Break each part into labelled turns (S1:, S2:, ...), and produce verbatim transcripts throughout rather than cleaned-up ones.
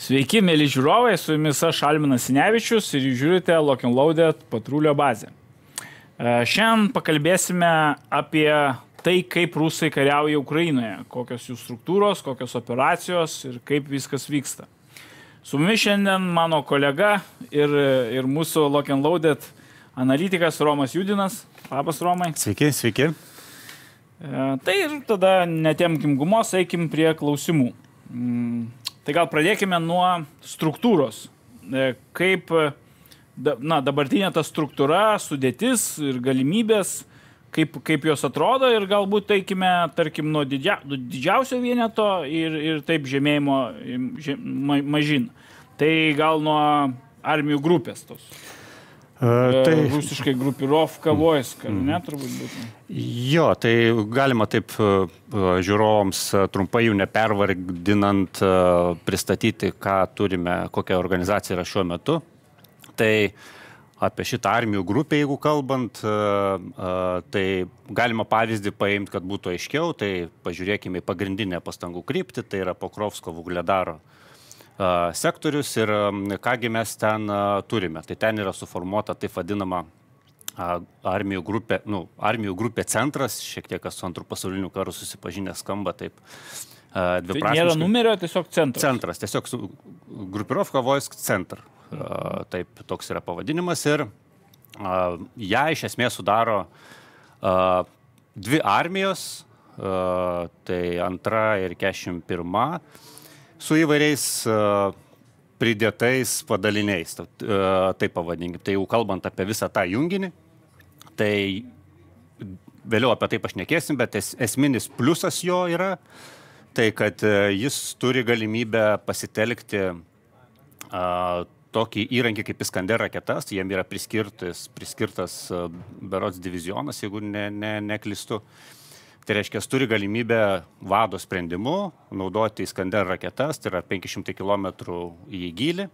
S1: Sveiki, mėly žiūrovai, su jumis aš Alminas Sinevičius ir jūs žiūrite Lock and Loaded patrulio bazę. Šiandien pakalbėsime apie tai, kaip rusai kariauja Ukrainoje, kokios jų struktūros, kokios operacijos ir kaip viskas vyksta. Su mumis šiandien mano kolega ir, ir mūsų Lock and Loaded analitikas Romas Judinas. Labas, Romai.
S2: Sveiki, sveiki.
S1: Tai ir tada netemkim gumos, eikim prie klausimų. Tai gal pradėkime nuo struktūros. Kaip na, dabartinė ta struktūra, sudėtis ir galimybės, kaip, kaip jos atrodo ir galbūt teikime, tarkim, nuo didžia, didžiausio vieneto ir, ir taip žemėjimo žem, ma, mažin. Tai gal nuo armijų grupės tos. Uh, tai rusiškai grupirovka vojska, mm, ne, turbūt būtų.
S2: Jo, tai galima taip uh, žiūrovams uh, trumpai jų nepervardinant uh, pristatyti, ką turime, kokia organizacija yra šiuo metu. Tai apie šitą armijų grupę, jeigu kalbant, uh, uh, tai galima pavyzdį paimti, kad būtų aiškiau, tai pažiūrėkime į pagrindinę pastangų kryptį, tai yra Pokrovsko Vugledaro sektorius ir kągi mes ten turime. Tai ten yra suformuota taip vadinama armijų grupė, nu, armijų grupė centras, šiek tiek su antrų pasaulinių karų susipažinę skamba taip dviprasmiškai.
S1: Tai nėra numerio, tiesiog centras.
S2: Centras, tiesiog Grupirovka Vojsk Centr. Taip, toks yra pavadinimas ir ją iš esmės sudaro dvi armijos, tai antra ir keturiasdešimt pirma, su įvairiais uh, pridėtais padaliniais, uh, taip pavadinkim. Tai jau kalbant apie visą tą junginį, tai vėliau apie tai pašnekėsim, bet es, esminis pliusas jo yra, tai kad uh, jis turi galimybę pasitelkti uh, tokį įrankį kaip Iskander raketas, jiem yra priskirtas, priskirtas uh, berods divizionas, jeigu ne, ne, neklystu. Tai reiškia, turi galimybę vado sprendimu naudoti Iskander raketas, tai yra penki šimtai kilometrų į gylį,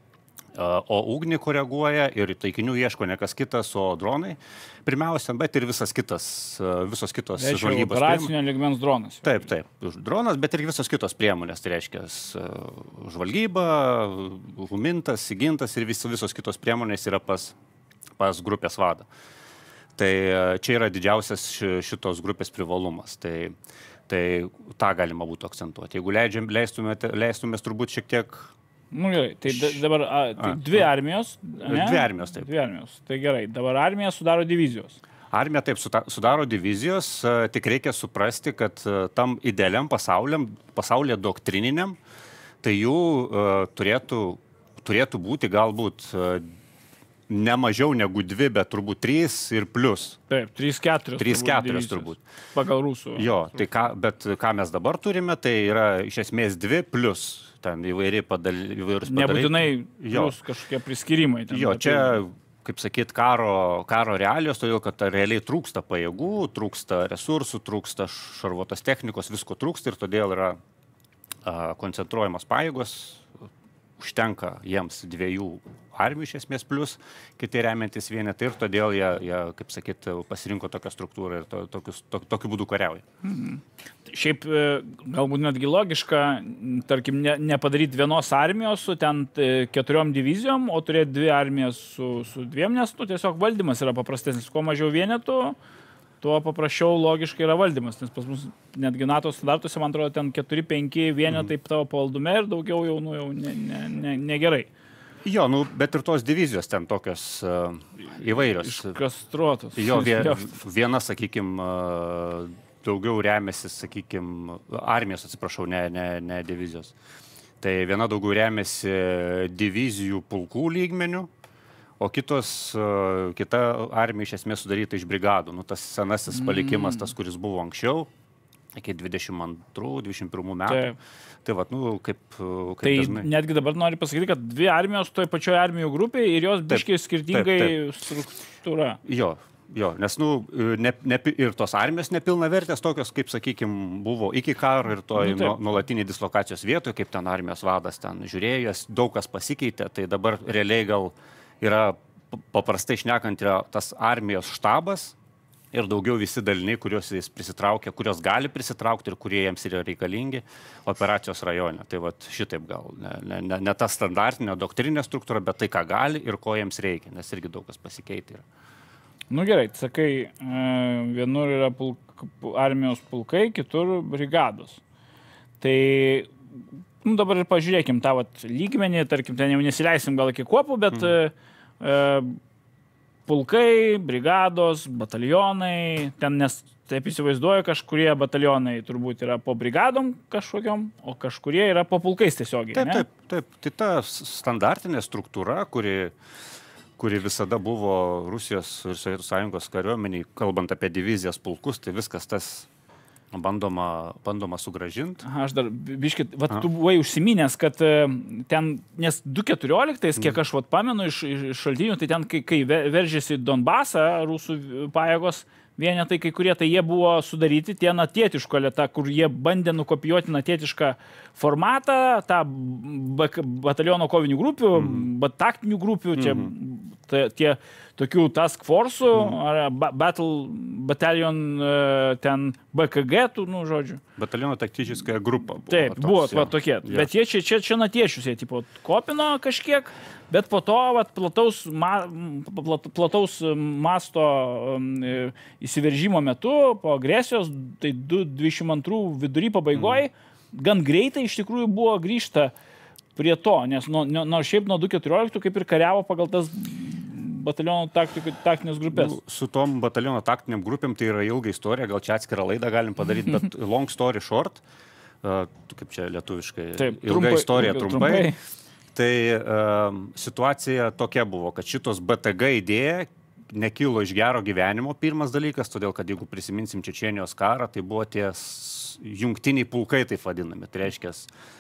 S2: o ugnį koreguoja ir taikinių ieško ne kas kitas, o dronai pirmiausia, bet ir visas kitas, visos kitos žvalgybos.
S1: Operacinio lygmens dronas.
S2: Taip, taip, dronas, bet ir visos kitos priemonės, tai reiškia žvalgyba, humintas, įgintas ir vis, visos kitos priemonės yra pas, pas grupės vadą. Tai čia yra didžiausias šitos grupės privalumas. Tai, tai tą galima būtų akcentuoti. Jeigu leidžiam, leistumės, leistumės turbūt šiek tiek...
S1: Nu gerai, tai dabar a, tai dvi armijos, ne?
S2: Dvi armijos, taip.
S1: Dvi armijos. Tai gerai, dabar armija sudaro divizijos.
S2: Armija taip sudaro divizijos, tik reikia suprasti, kad tam idealiam pasauliam, pasaulyje doktrininiam, tai jų uh, turėtų, turėtų būti galbūt uh, ne mažiau negu dvi, bet turbūt trys ir plus.
S1: Taip, trys keturios.
S2: Trys keturios turbūt.
S1: Pagal rusų.
S2: Jo, tai ką, bet ką mes dabar turime, tai yra iš esmės dvi plus. Ten įvairi padal, įvairūs padalai.
S1: Nebūtinai plus kažkokie priskirimai. Ten
S2: jo, čia, kaip sakyt, karo, karo realijos, todėl kad realiai trūksta pajėgų, trūksta resursų, trūksta šarvuotos technikos, visko trūksta ir todėl yra a, koncentruojamos pajėgos. Užtenka jiems dviejų armijų iš esmės plus, kiti remiantis vienetai ir todėl jie, jie kaip sakyt, pasirinko tokią struktūrą ir to, tokius, to, tokiu būdu kariauja.
S1: Mhm. Šiaip galbūt netgi logiška, tarkim, ne, nepadaryti vienos armijos su ten keturiom divizijom, o turėti dvi armijas su, su dviem, nes nu, tiesiog valdymas yra paprastesnis. Kuo mažiau vienetų, tuo paprasčiau logiškai yra valdymas, nes pas mus netgi NATO standartuose, man atrodo, ten keturi penki vienetai tavo pavaldume ir daugiau jau, nu, jau ne, ne, ne, negerai.
S2: Jo, nu, bet ir tos divizijos ten tokios uh, įvairios.
S1: Iškastruotos.
S2: Jo, vie, viena, sakykime, uh, daugiau remiasi, sakykime, armijos, atsiprašau, ne, ne, ne divizijos. Tai viena daugiau remiasi divizijų pulkų lygmenių, o kitos, uh, kita armija iš esmės sudaryta iš brigadų. Nu, tas senasis palikimas, tas, kuris buvo anksčiau, iki dvidešimt antrų dvidešimt pirmų metų. Taip. Tai vat, nu, kaip, kaip
S1: tai
S2: dažnai.
S1: Netgi dabar noriu pasakyti, kad dvi armijos toj pačioje armijų grupėje ir jos biškai skirtingai taip, taip. Struktūra.
S2: Jo, jo, nes nu, ne, ne, ir tos armijos nepilnavertės tokios, kaip, sakykime, buvo iki karo ir toj nu, nuolatiniai dislokacijos vietoje, kaip ten armijos vadas ten žiūrėjęs, daug kas pasikeitė, tai dabar realiai gal yra paprastai šnekant yra tas armijos štabas, ir daugiau visi daliniai, kuriuos jis prisitraukia, kurios gali prisitraukti ir kurie jiems yra reikalingi operacijos rajone. Tai vat šitaip gal, ne, ne, ne, ne ta standartinė doktrinė struktūra, bet tai, ką gali ir ko jiems reikia, nes irgi daug kas pasikeitė yra.
S1: Nu gerai, sakai, vienur yra pulk, armijos pulkai, kitur brigados. Tai nu, dabar ir pažiūrėkim tą vat, lygmenį, tarkim, ten jau nesileisim gal iki kuopų, bet mm. e, pulkai, brigados, batalionai, ten nes taip įsivaizduoju, kažkurie batalionai turbūt yra po brigadom kažkokiom, o kažkurie yra po pulkais tiesiogiai.
S2: Taip,
S1: ne?
S2: taip, taip. Tai ta standartinė struktūra, kuri, kuri visada buvo Rusijos ir Sovietų Sąjungos kariuomeniai, kalbant apie divizijas, pulkus, tai viskas tas bandoma, bandoma sugrąžinti.
S1: Aš dar, biškit, vat tu buvai užsiminęs, kad ten, nes du keturioliktais, kiek aš vat pamenu iš, iš šaltinių, tai ten, kai, kai veržėsi Donbasą, rusų pajėgos vienetai, kai kurie, tai jie buvo sudaryti tie natietiško lėta, kur jie bandė nukopijuoti natietišką formatą, tą bataliono kovinių grupių, mm. taktinių grupių, čia mm. ta, tie tokių task force'ų, mm. ar battle, battalion ten B K G, tų, nu, žodžiu.
S2: Bataliono taktička grupa. Buvo,
S1: taip,
S2: toks,
S1: buvo
S2: ja.
S1: tokie.
S2: Ja.
S1: Bet jie čia, čia, čia natiečius, jie tipo kopino kažkiek, bet po to vat, plataus, ma, plat, plataus masto um, įsiveržimo metu, po agresijos, tai dvidešimt antrų vidury pabaigoje, mm. gan greitai iš tikrųjų buvo grįžta prie to, nes nuo nu, šiaip nuo du keturioliktų kaip ir kariavo pagal tas bataliono taktinės grupės.
S2: Nu, su tom bataliono taktiniam grupėm tai yra ilga istorija, gal čia atskirą laidą galim padaryti, bet long story short, uh, kaip čia lietuviškai,
S1: taip,
S2: ilga
S1: trumpai,
S2: istorija
S1: ilga,
S2: trumpai,
S1: trumpai.
S2: Tai uh, situacija tokia buvo, kad šitos B T G idėja nekilo iš gero gyvenimo, pirmas dalykas, todėl kad jeigu prisiminsim Čečėnijos karą, tai buvo tie jungtiniai pulkai, taip vadinami, tai reiškia,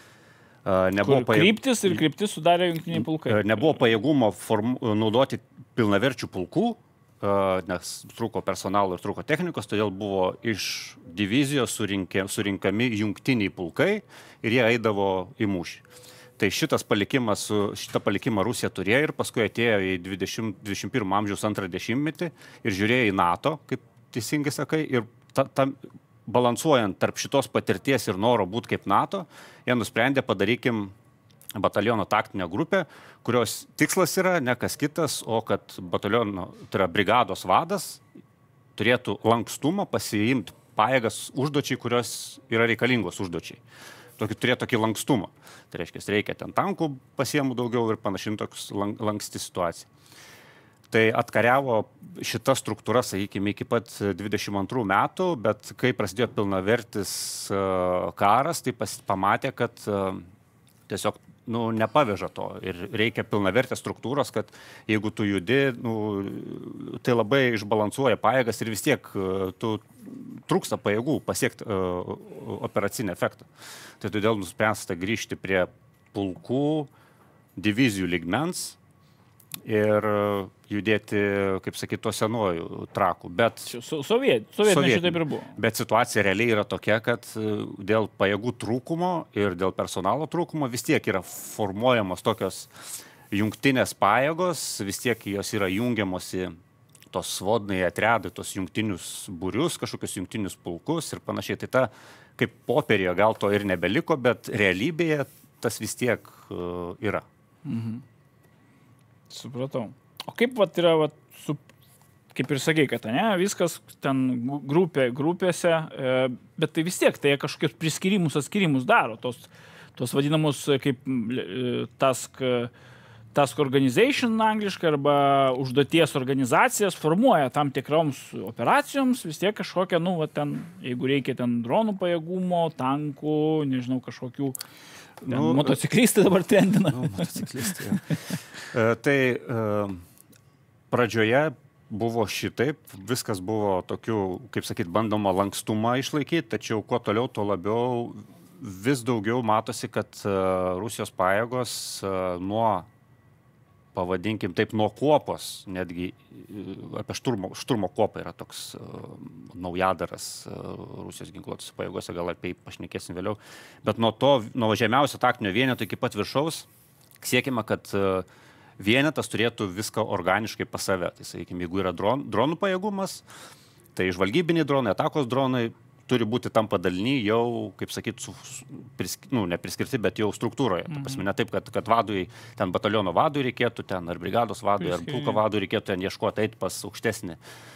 S2: Uh, nebuvo
S1: pajėg... Kryptis ir kryptis sudarė jungtiniai pulkai.
S2: Uh, nebuvo pajėgumo form... naudoti pilnaverčių pulkų, uh, nes trūko personalo ir trūko technikos, todėl buvo iš divizijos surinkė... surinkami jungtiniai pulkai ir jie eidavo į mūšį. Tai šitas palikimas, šitą palikimą Rusija turėjo ir paskui atėjo į dvidešimto dvidešimt pirmo amžiaus antrą dešimtmetį ir žiūrėjo į NATO, kaip teisingai sakai, ir ta, ta, balansuojant tarp šitos patirties ir noro būti kaip NATO, jie nusprendė padarykim bataliono taktinę grupę, kurios tikslas yra ne kas kitas, o kad bataliono, tai yra brigados vadas, turėtų lankstumą pasiimti pajėgas užduočiai, kurios yra reikalingos užduočiai. Tokį, turėtų tokį lankstumą. Tai reiškia, reikia ten tankų pasiemų daugiau ir panašiai toks lanksti situacija. Tai atkariavo šita struktūra, sakykime, iki pat dvidešimt antrų metų, bet kai prasidėjo pilnavertis karas, tai pas, pamatė, kad tiesiog nu, nepaveža to ir reikia pilnavertės struktūros, kad jeigu tu judi, nu, tai labai išbalansuoja pajėgas ir vis tiek tu trūksta pajėgų pasiekti uh, operacinį efektą. Tai todėl nuspręsta grįžti prie pulkų, divizijų lygmens ir judėti, kaip sakyti, to senuoju traku. Bet
S1: Soviet, sovietmečiu taip ir buvo.
S2: Bet situacija realiai yra tokia, kad dėl pajėgų trūkumo ir dėl personalo trūkumo vis tiek yra formuojamos tokios jungtinės pajėgos, vis tiek jos yra jungiamos į tos svodnai atredai, tos jungtinius būrius, kažkokius jungtinius pulkus ir panašiai. Tai ta, kaip popierėje gal to ir nebeliko, bet realybėje tas vis tiek uh, yra.
S1: Mhm. Supratau. O kaip vat yra, vat, su, kaip ir sakai, kad ne, viskas ten grupė, grupėse, e, bet tai vis tiek tai kažkokius priskirimus, atskirimus daro, tos, tos vadinamus kaip e, task, task organization angliškai arba užduoties organizacijas formuoja tam tikroms operacijoms, vis tiek kažkokia, nu, va, ten, jeigu reikia ten dronų pajėgumo, tankų, nežinau, kažkokių ten, nu, motociklistai dabar trendina.
S2: Nu, motociklistai, e, tai e, pradžioje buvo šitaip, viskas buvo tokių, kaip sakyt, bandoma lankstumą išlaikyti, tačiau kuo toliau, tuo labiau vis daugiau matosi, kad e, Rusijos pajėgos e, nuo, pavadinkim taip, nuo kuopos, netgi apie šturmo, šturmo kuopą yra toks uh, naujadaras uh, Rusijos ginkluotose pajėgose, gal apie jį pašnekėsim vėliau, bet nuo to, nuo žemiausio taktinio vieneto iki pat viršaus siekima, kad uh, vienetas turėtų viską organiškai pas save. Tai sakykime, jeigu yra dron, dronų pajėgumas, Tai žvalgybiniai dronai, atakos dronai turi būti tam padaliny jau, kaip sakyt, su, pris, nu, ne priskirti, bet jau struktūroje. Mhm. Ta prasme, ne taip, kad, kad vadui, ten bataliono vadui reikėtų, ten ar brigados vadui, ar pulko vadui reikėtų ten ieškoti, eiti pas aukštesnį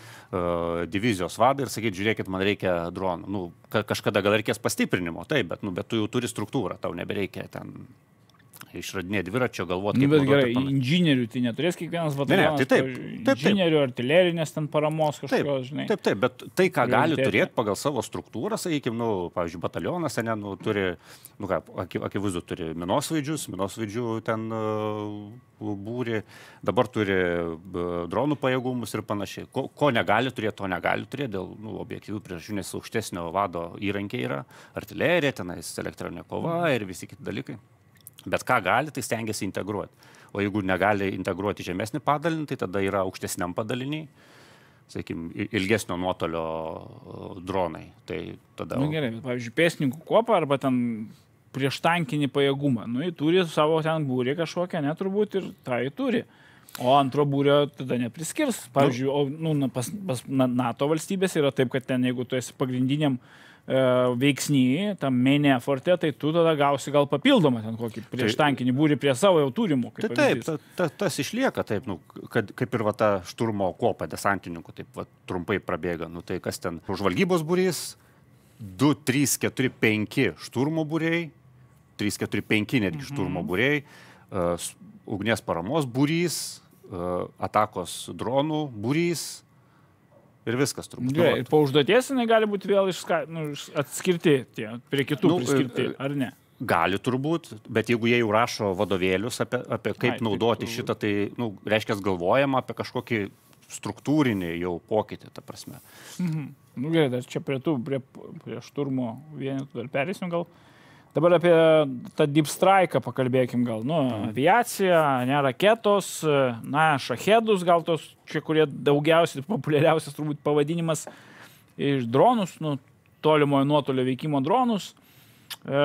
S2: uh, divizijos vadą ir sakyti, žiūrėkit, man reikia dronų. Nu, ka, kažkada gal reikės pastiprinimo, taip, bet, nu, bet tu jau turi struktūrą, tau nebereikia ten išradinėti dviračio, galvoti,
S1: kaip naudoti. Gerai, inžinierių tai neturės kiekvienas batalionas.
S2: Ne, ne, tai taip, taip, taip.
S1: Inžinierių, artilerinės ten paramos kažkokios, žinai.
S2: Taip, taip, bet tai, ką gali turėti pagal savo struktūrą, sakykime, nu, pavyzdžiui, batalionas, ne, nu, turi, nu ką, akivaizdu, turi minosvaidžius, minosvaidžių ten uh, būri, dabar turi uh, dronų pajėgumus ir panašiai. Ko, ko negali turėti, to negali turėti, dėl nu, objektyvių priežasčių, nes aukštesnio vado įrankiai yra artilerija, tenais elektroninė kova ir visi kiti dalykai. Bet ką gali, tai stengiasi integruoti. O jeigu negali integruoti žemesnį padalinį, tai tada yra aukštesniam padaliniai, sakykime, ilgesnio nuotolio dronai. Tai tada...
S1: Nu gerai, bet, pavyzdžiui, pėstininkų kopą arba ten prieštankinį pajėgumą. Nu, jį turi savo ten būrį kažkokią, neturbūt ir tą jį turi. O antro būrio tada nepriskirs. Pavyzdžiui, o, nu, pas, pas NATO valstybės yra taip, kad ten, jeigu tu esi pagrindiniam veiksny, tam main efforte, tai tu tada gausi gal papildomą ten kokį prieš tankinį būrį prie savo jau turimų.
S2: Tai taip, ta, ta, tas išlieka taip, nu, kad, kaip ir va ta šturmo kopa desantininkų, taip va, trumpai prabėga. Nu, tai kas ten, žvalgybos būrys, du, trys, keturi, penki šturmo būriai, trys, keturi, penki netgi mhm. šturmo būriai, uh, ugnies paramos būrys, uh, atakos dronų būrys, ir viskas turbūt.
S1: Gerai, ir po užduoties jinai gali būti vėl išska, nu, atskirti tie, prie kitų nu, priskirti, ar ne?
S2: Gali turbūt, bet jeigu jie jau rašo vadovėlius apie, apie kaip Ai, naudoti taip, šitą, tai, nu, reiškia, galvojama apie kažkokį struktūrinį jau pokytį, ta prasme.
S1: Mhm. Nu gerai, dar čia prie tų, prie, prie šturmo vienetų dar perėsim gal. Dabar apie tą Deep Strike pakalbėkim gal. Nu, aviacija, ne raketos, na, šahedus gal tos, čia kurie daugiausiai, populiariausias turbūt pavadinimas, iš dronus, nu, tolimojo nuotolio veikimo dronus. E,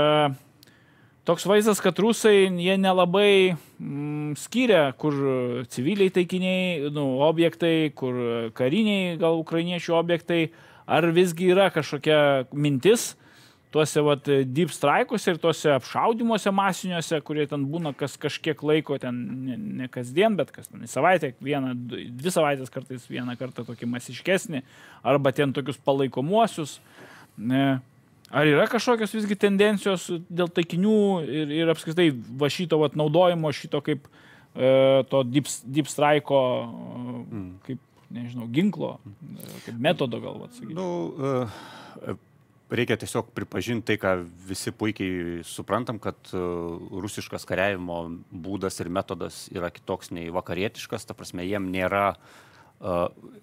S1: toks vaizdas, kad rusai, jie nelabai mm, skiria, kur civiliai taikiniai, nu, objektai, kur kariniai gal ukrainiečių objektai, ar visgi yra kažkokia mintis, tuose vat, deep strike'uose ir tuose apšaudimuose masiniuose, kurie ten būna kas kažkiek laiko, ten ne, ne kasdien, bet kas ten į savaitę, vieną, dvi savaitės kartais vieną kartą tokį masiškesnį, arba ten tokius palaikomuosius. Ne. Ar yra kažkokios visgi tendencijos dėl taikinių ir, ir apskritai va šito vat, naudojimo, šito kaip e, to deep, deep strike'o, mm. kaip, nežinau, ginklo, kaip metodo gal, vat, sakyčiau.
S2: Nu, uh, reikia tiesiog pripažinti tai, ką visi puikiai suprantam, kad uh, rusiškas kariavimo būdas ir metodas yra kitoks nei vakarietiškas. Ta prasme, jiem nėra uh,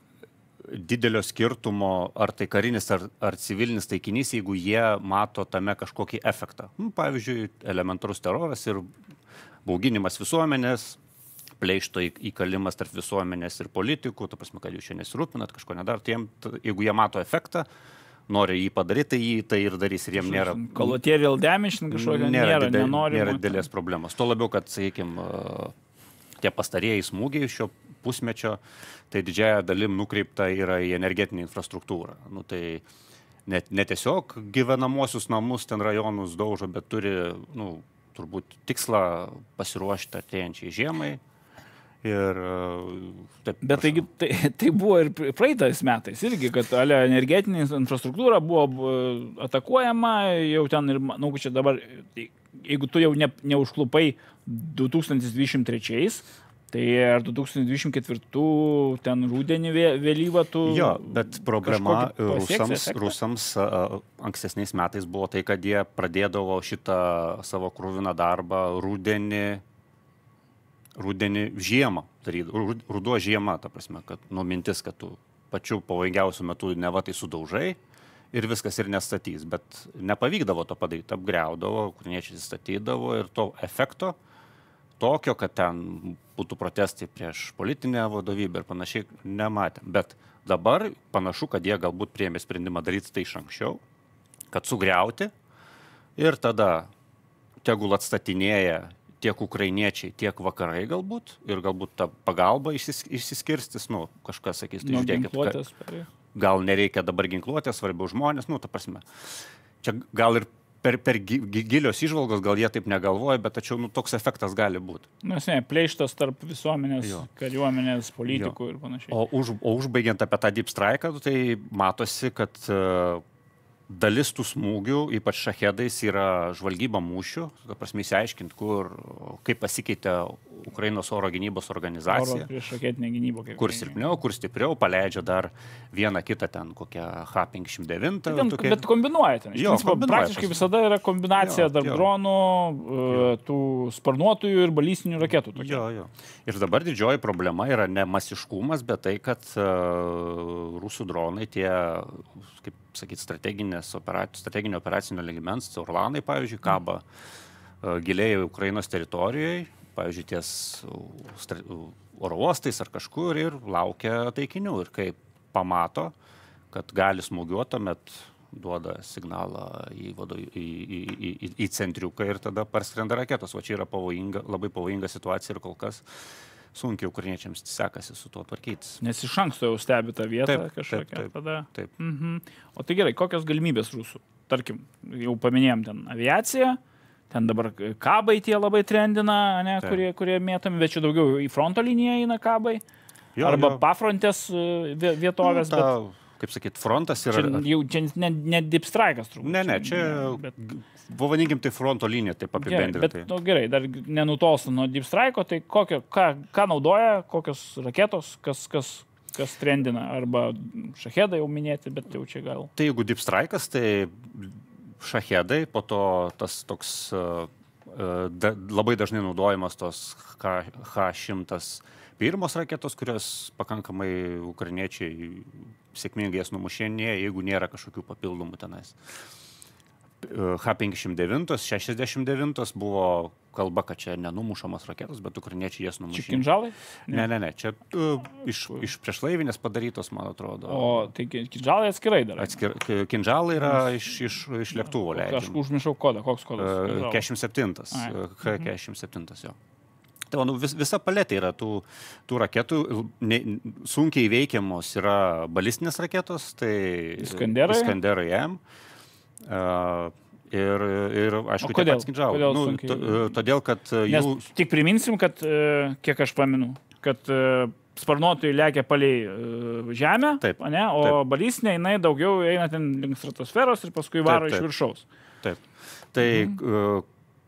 S2: didelio skirtumo, ar tai karinis, ar, ar civilinis taikinys, jeigu jie mato tame kažkokį efektą. Nu, pavyzdžiui, elementarus teroras ir bauginimas visuomenės, pleišto įkalimas tarp visuomenės ir politikų, ta prasme, kad jūs čia nesirūpinat, kažko nedar, tiem, jeigu jie mato efektą, nori jį padaryti, tai jį tai ir darys ir jiem nėra...
S1: Collateral damage kažkokio nėra, nėra,
S2: didel,
S1: nenori.
S2: Nėra didelės problemos. Tuo labiau, kad, sakykime, tie pastarėjai smūgiai šio pusmečio, tai didžiaja dalim nukreipta yra į energetinį infrastruktūrą. Nu, tai net, ne tiesiog gyvenamosius namus, ten rajonus daužo, bet turi, nu, turbūt tikslą pasiruošti artėjančiai žiemai. Ir, taip,
S1: bet taigi, tai, tai buvo ir praeitais metais irgi, kad ale, energetinė infrastruktūra buvo atakuojama, jau ten ir, manau, čia dabar, jeigu tu jau ne, neužklupai du tūkstančiai dvidešimt trečiais, tai ar du tūkstančiai dvidešimt ketvirtų ten rudenį vėlyvą tu...
S2: Jo, bet problema rusams, rusams ankstesniais metais buvo tai, kad jie pradėdavo šitą savo kruviną darbą rudenį, rudenį žiemą, ruduo žiema, ta prasme, kad nu mintis, kad tu pačiu pavojingiausiu metu neva tai sudaužai ir viskas ir nestatys, bet nepavykdavo to padaryti, apgriaudavo, ukrainiečiai statydavo ir to efekto tokio, kad ten būtų protestai prieš politinę vadovybę ir panašiai nematėm. Bet dabar panašu, kad jie galbūt priėmė sprendimą daryti tai iš anksčiau, kad sugriauti ir tada tegul atstatinėja tiek ukrainiečiai, tiek vakarai galbūt, ir galbūt ta pagalba išsis, išsiskirstis, nu, kažkas sakys, tai
S1: nu,
S2: žiūrėkit,
S1: ginkluotės,
S2: ka, gal nereikia dabar ginkluotės, svarbiau žmonės, nu, ta prasme. Čia gal ir per, per gilios įžvalgos, gal jie taip negalvoja, bet tačiau nu, toks efektas gali būti.
S1: Nu, ne, pleištas tarp visuomenės, jo. Kariuomenės, politikų jo. Ir panašiai.
S2: O, už, o užbaigiant apie tą deep strike, tai matosi, kad uh, dalis tų smūgių, ypač šachedais, yra žvalgyba mūšių, ta prasme įsiaiškinti, kur, kaip pasikeitė Ukrainos oro gynybos organizacija.
S1: Oro prieš raketinę gynybą.
S2: Kur silpniau, kur stipriau, paleidžia dar vieną kitą ten, kokią H penkiasdešimt devyni.
S1: Ten,
S2: tokie...
S1: Bet kombinuoja ten.
S2: Jo,
S1: principo,
S2: kombinuoja,
S1: praktiškai pas... visada yra kombinacija jo, tarp jo. Dronų, jo. Tų sparnuotojų ir balistinių raketų. Tokie.
S2: Jo, jo. Ir dabar didžioji problema yra ne masiškumas, bet tai, kad uh, rusų dronai tie, kaip sakyti, strateginės operacijos, strateginio operacinio lygmens, Orlanai, pavyzdžiui, kaba uh, giliai Ukrainos teritorijoje, pavyzdžiui, ties oro uostais ar kažkur ir laukia taikinių. Ir kai pamato, kad gali smūgiuoti, tuomet duoda signalą į, vado, į, į, į, į centriuką ir tada parskrenda raketos. O čia yra pavojinga, labai pavojinga situacija ir kol kas sunkiai ukrainiečiams sekasi su tuo tvarkytis.
S1: Nes iš anksto jau stebi tą vietą
S2: taip,
S1: kažkokią.
S2: Taip, taip,
S1: tada.
S2: taip.
S1: Mhm. O tai gerai, kokios galimybės rusų? Tarkim, jau paminėjom ten aviaciją. Ten dabar kabai tie labai trendina, ne, kurie, kurie mėtami, bet čia daugiau į fronto liniją eina kabai. Jo, arba jo. Pafrontės vietovės.
S2: Nu, ta, bet, kaip sakyt, frontas yra...
S1: Čia, jau, čia ne, ne deep strike'as turbūt.
S2: Ne, ne, čia, bet, pavadinkim tai fronto liniją, taip apibendrintai.
S1: Bet nu, gerai, dar nenutolsta nuo deep strike'o, tai kokio, ką, ką naudoja, kokios raketos, kas, kas, kas trendina, arba šachedai jau minėti, bet jau čia gal...
S2: Tai jeigu deep strike'as, tai... šachedai, po to tas toks uh, da, labai dažnai naudojamas tos H šimtas pirmos raketos, kurios pakankamai ukrainiečiai sėkmingai jas numušinėja, jeigu nėra kažkokių papildomų tenais. H penkiasdešimt devyni, šešiasdešimt devyni buvo kalba, kad čia nenumušamas raketos, bet ukrainiečiai jas numušinėja.
S1: Čia kinžalai?
S2: Ne, ne, ne. Čia uh, iš, iš priešlaivinės padarytos, man atrodo.
S1: O tai kinžalai atskirai dar?
S2: Atskir, kinžalai yra iš, iš, iš lėktuvo leidžiami.
S1: Aš užmiršau kodą. Koks kodas?
S2: Uh, keturiasdešimt septintas. K keturiasdešimt septintas, jo. Tai, nu, vis, visa paletė yra tų, tų raketų. Ne, sunkiai veikiamos yra balistinės raketos. Tai
S1: Iskanderai?
S2: Iskanderai M. Uh, ir, ir aišku,
S1: kodėl?
S2: Pats kinžalai. Nu, to, todėl, kad
S1: Nes
S2: jų...
S1: Tik priminsim, kad, kiek aš paminu, kad sparnuotojai lekia palei žemę,
S2: taip,
S1: ne, o
S2: taip.
S1: Balistinė, jinai daugiau eina ten link stratosferos ir paskui varo
S2: taip, taip.
S1: iš viršaus.
S2: Taip. Tai
S1: mhm.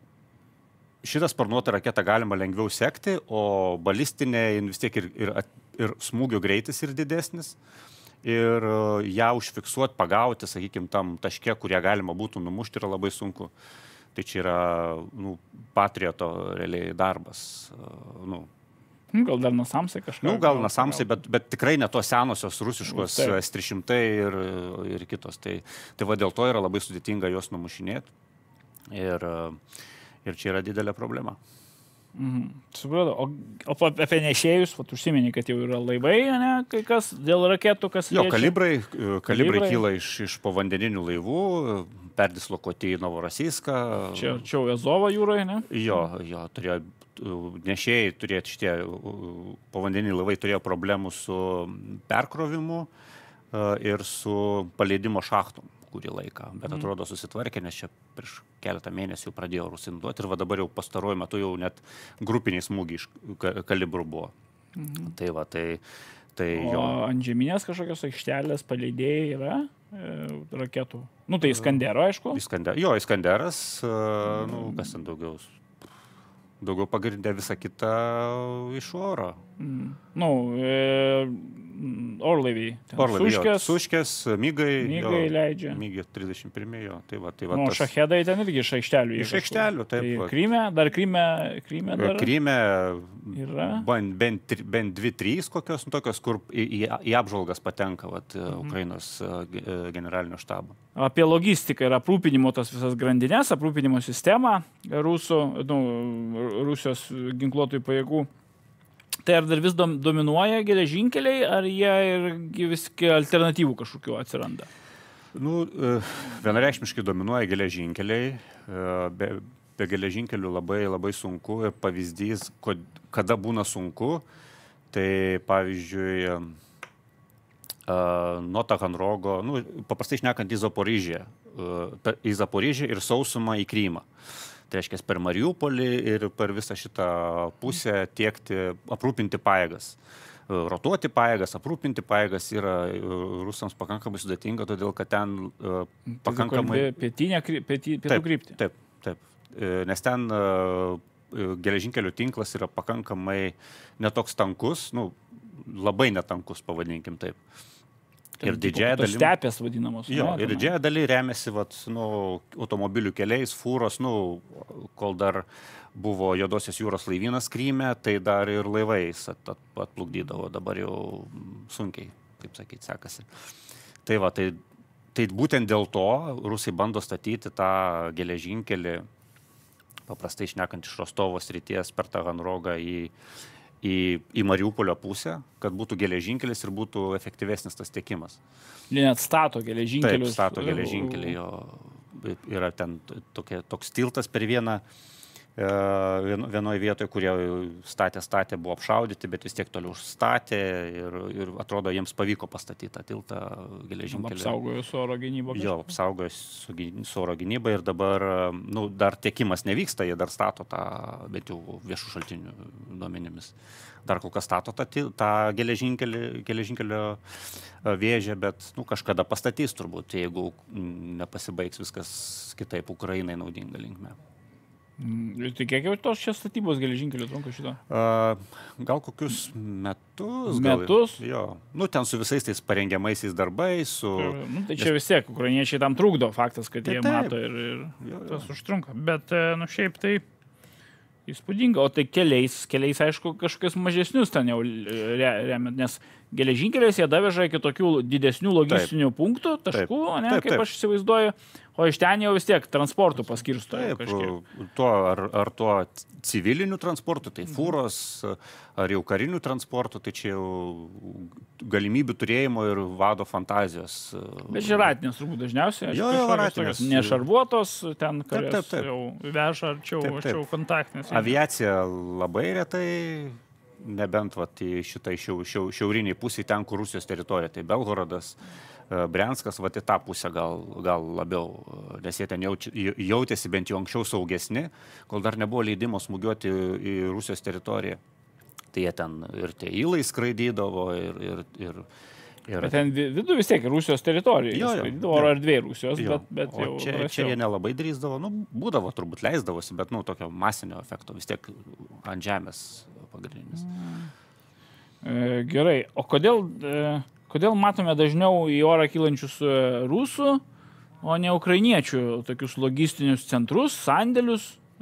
S2: šitą sparnuotą raketą galima lengviau sekti, o balistinė vis tiek ir, ir, ir smūgio greitis ir didesnis. Ir ją užfiksuoti, pagauti, sakykime, tam taške, kurie galima būtų numušti, yra labai sunku. Tai čia yra nu, patrioto realiai darbas. Nu,
S1: gal dar nasamsai kažką?
S2: Nu, gal nasamsai, bet, bet tikrai ne tos senosios rusiškos S trys šimtai ir, ir kitos. Tai, tai va dėl to yra labai sudėtinga juos numušinėti. Ir, ir čia yra didelė problema.
S1: Mhm. Supratau. O, o apie nešėjus, vat užsiminė, kad jau yra laivai, ne, kai kas dėl raketų, kas
S2: jo,
S1: liečia?
S2: kalibrai, kalibrai, kalibrai kyla iš, iš povandeninių laivų, perdislokuoti į Novorosijską.
S1: Čia arčiau Azovo jūroje, ne?
S2: Jo, jo, turėjo, nešėjai turėjo, šitie povandeniniai laivai turėjo problemų su perkrovimu ir su paleidimo šachtom kurį laiką, bet atrodo susitvarkė, nes čia prieš keletą mėnesių pradėjo rusinduoti ir va dabar jau pastaruoju metu jau net grupiniai smūgiai iš kalibrų buvo. Mhm. Tai va, tai, tai
S1: o
S2: jo.
S1: Ant žeminės kažkokios aikštelės paleidėjai yra e, raketų? Nu, tai Iskandero, aišku.
S2: Iskander, jo, Iskanderas, mhm. nu, kas ten daugiau? Daugiau pagrindė visą kitą iš oro.
S1: Mm. Nu, e, orlaiviai.
S2: Orlaiviai,
S1: Suškės,
S2: Suškės, Mygai.
S1: Mygai jo, leidžia.
S2: Mygai trisdešimt pirmi, jo. Tai va, tai va,
S1: nu,
S2: tas...
S1: šachedai ten irgi iš aikštelių.
S2: Iš aikštelių, taip.
S1: Tai Kryme, dar Kryme, Kryme dar...
S2: Kryme
S1: yra.
S2: Bent, bent, bent dvi, trys kokios, nu, tokios, kur į, į, į apžvalgas patenka vat, mhm. Ukrainos generalinio štabo.
S1: Apie logistiką ir aprūpinimo tas visas grandinės, aprūpinimo sistemą rusų, nu, Rusijos ginkluotojų pajėgų. Tai ar dar vis dominuoja geležinkeliai, ar jie ir viski alternatyvų kažkokių atsiranda?
S2: Nu, vienareikšmiškai dominuoja geležinkeliai. Be, be geležinkelių labai, labai sunku. Ir pavyzdys, kada būna sunku, tai pavyzdžiui, uh, nuo Taganrogo, nu, paprastai šnekant į Zaporižę, uh, į Zaporižę ir sausumą į Krymą. Tai reiškia, per Mariupolį ir per visą šitą pusę tiekti, aprūpinti pajėgas. Rotuoti pajėgas, aprūpinti pajėgas yra rusams pakankamai sudėtinga, todėl kad ten uh, pakankamai...
S1: Pietinė, pieti, pietų kryptį.
S2: Taip, taip, taip. Nes ten uh, geležinkelių tinklas yra pakankamai netoks tankus, nu, labai netankus, pavadinkim taip.
S1: Ten,
S2: ir didžiąją
S1: dalį... Stepės vadinamos.
S2: Jo,
S1: ne,
S2: ir didžiąją dalį remiasi vat, nu, automobilių keliais, fūros, nu, kol dar buvo Juodosios jūros laivynas Kryme, tai dar ir laivais at, at, atplukdydavo, dabar jau sunkiai, kaip sakyti, sekasi. Tai va, tai, tai būtent dėl to rusai bando statyti tą geležinkelį, paprastai šnekant iš Rostovo srities per Taganrogą į, į, į Mariupolio pusę, kad būtų geležinkelis ir būtų efektyvesnis tas tiekimas.
S1: Jie net stato geležinkelius.
S2: Taip, stato geležinkelį, jo yra ten tokie, toks tiltas per vieną vienoje vietoje, kurie statė, statė, buvo apšaudyti, bet vis tiek toliau užstatė ir, ir atrodo, jiems pavyko pastatyti tą tiltą geležinkelį.
S1: Apsaugojo su oro gynyba.
S2: Jo, apsaugojo su, su oro gynyba ir dabar, nu, dar tiekimas nevyksta, jie dar stato tą, bet jau viešų šaltinių duomenimis. Dar kol kas stato tą, tą geležinkelį, geležinkelio vėžę, bet, nu, kažkada pastatys turbūt, jeigu nepasibaigs viskas kitaip Ukrainai naudinga linkme.
S1: Tai kiek jau tos čia statybos geležinkelių trunka šito?
S2: Uh, gal kokius metus.
S1: Metus?
S2: Gal, jo. Nu, ten su visais tais parengiamaisiais darbais. Su...
S1: Nu, tai čia vis tiek, ukrainiečiai tam trukdo faktas, kad
S2: taip,
S1: jie
S2: taip.
S1: mato ir, ir
S2: jo, jo.
S1: tas užtrunka. Bet, nu, šiaip tai įspūdinga. O tai keliais, keliais aišku, kažkokius mažesnius ten jau remiant, nes geležinkeliais jie daveža iki tokių didesnių logistinių taip. punktų, taškų, taip. Ne, taip, kaip taip. Aš įsivaizduoju. O iš ten jau vis tiek transportų paskirsto.
S2: Taip, tuo, ar, ar tuo civiliniu transportu, tai fūros, ar jau kariniu transportu, tai čia jau galimybių turėjimo ir vado fantazijos.
S1: Bet žiratinės turbūt dažniausiai.
S2: Jo, jo, ratinės.
S1: Nešarvuotos, ten, kurios
S2: taip, taip, taip.
S1: jau veža arčiau, taip, taip. arčiau kontaktinės.
S2: Aviacija labai retai, nebent vat, į šitą šiau, šiau, šiauriniai pusį, ten, kur Rusijos teritorija, tai Belgorodas, Brianskas, vat į tą pusę gal, gal labiau, nes jie ten jauč, jautėsi bent jau anksčiau saugesni, kol dar nebuvo leidimo smūgiuoti į Rusijos teritoriją. Tai jie ten ir tie įlai skraidydavo ir... ir, ir, ir...
S1: Bet ten vidų vis tiek Rusijos teritorijoje skraidydavo, oro erdvė Rusijos, jo. bet, bet jau...
S2: O čia, čia jie nelabai drįsdavo, nu, būdavo, turbūt leisdavosi, bet, nu, tokio masinio efekto vis tiek ant žemės pagrindinis.
S1: E, gerai, o kodėl... E... Kodėl matome dažniau į orą kylančius rusų, o ne ukrainiečių tokius logistinius centrus, sandėlius,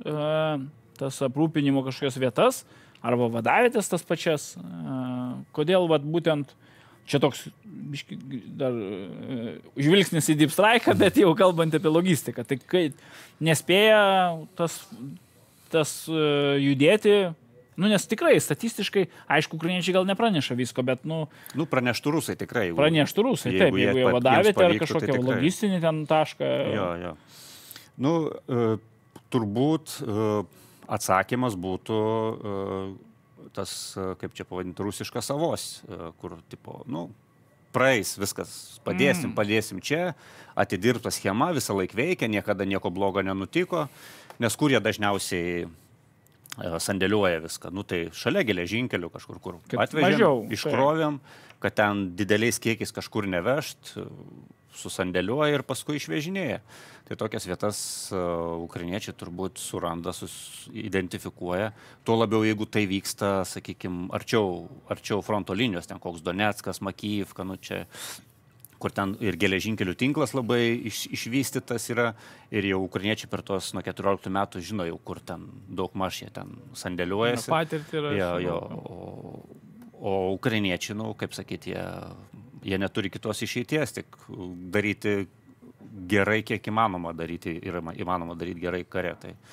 S1: tas aprūpinimo kažkokias vietas, arba vadavietės tas pačias? Kodėl vat, būtent čia toks biški, dar žvilgsnis į Deep Strike, bet jau kalbant apie logistiką, tai kai nespėja tas, tas judėti. Nu, nes tikrai, statistiškai, aišku, ukrainiečiai gal nepraneša visko, bet, nu...
S2: Nu, praneštų rusai tikrai. Jeigu,
S1: praneštų rusai, jeigu taip, jeigu jie vadavėte ar kažkokią tai logistinį ten tašką.
S2: Jo, jo. Nu, uh, turbūt uh, atsakymas būtų uh, tas, uh, kaip čia pavadinti, rusiškas savos, uh, kur, tipo, nu, praeis viskas, padėsim, mm. padėsim čia, atidirbta schema, visą laik veikia, niekada nieko blogo nenutiko, nes kur jie dažniausiai... sandėliuoja viską. Nu, tai šalia geležinkelių kažkur, kur kad atvežėm, mažiau, iškrovėm, kad ten dideliais kiekiais kažkur nevežt, susandėliuoja ir paskui išvežinėja. Tai tokias vietas uh, ukrainiečiai turbūt suranda, sus, identifikuoja. Tuo labiau, jeigu tai vyksta, sakykime, arčiau, arčiau fronto linijos, ten koks Doneckas, Makijivka, nu čia... kur ten ir geležinkelių tinklas labai iš, išvystytas yra ir jau ukrainiečiai per tos nuo keturioliktų metų žino jau, kur ten daug maž jie ten sandėliuojasi.
S1: Patirtį yra.
S2: Jo, jo, o, o ukrainiečiai, nu, kaip sakyti, jie, jie neturi kitos išeities, tik daryti gerai, kiek įmanoma daryti, ir įmanoma daryti gerai kare. Tai,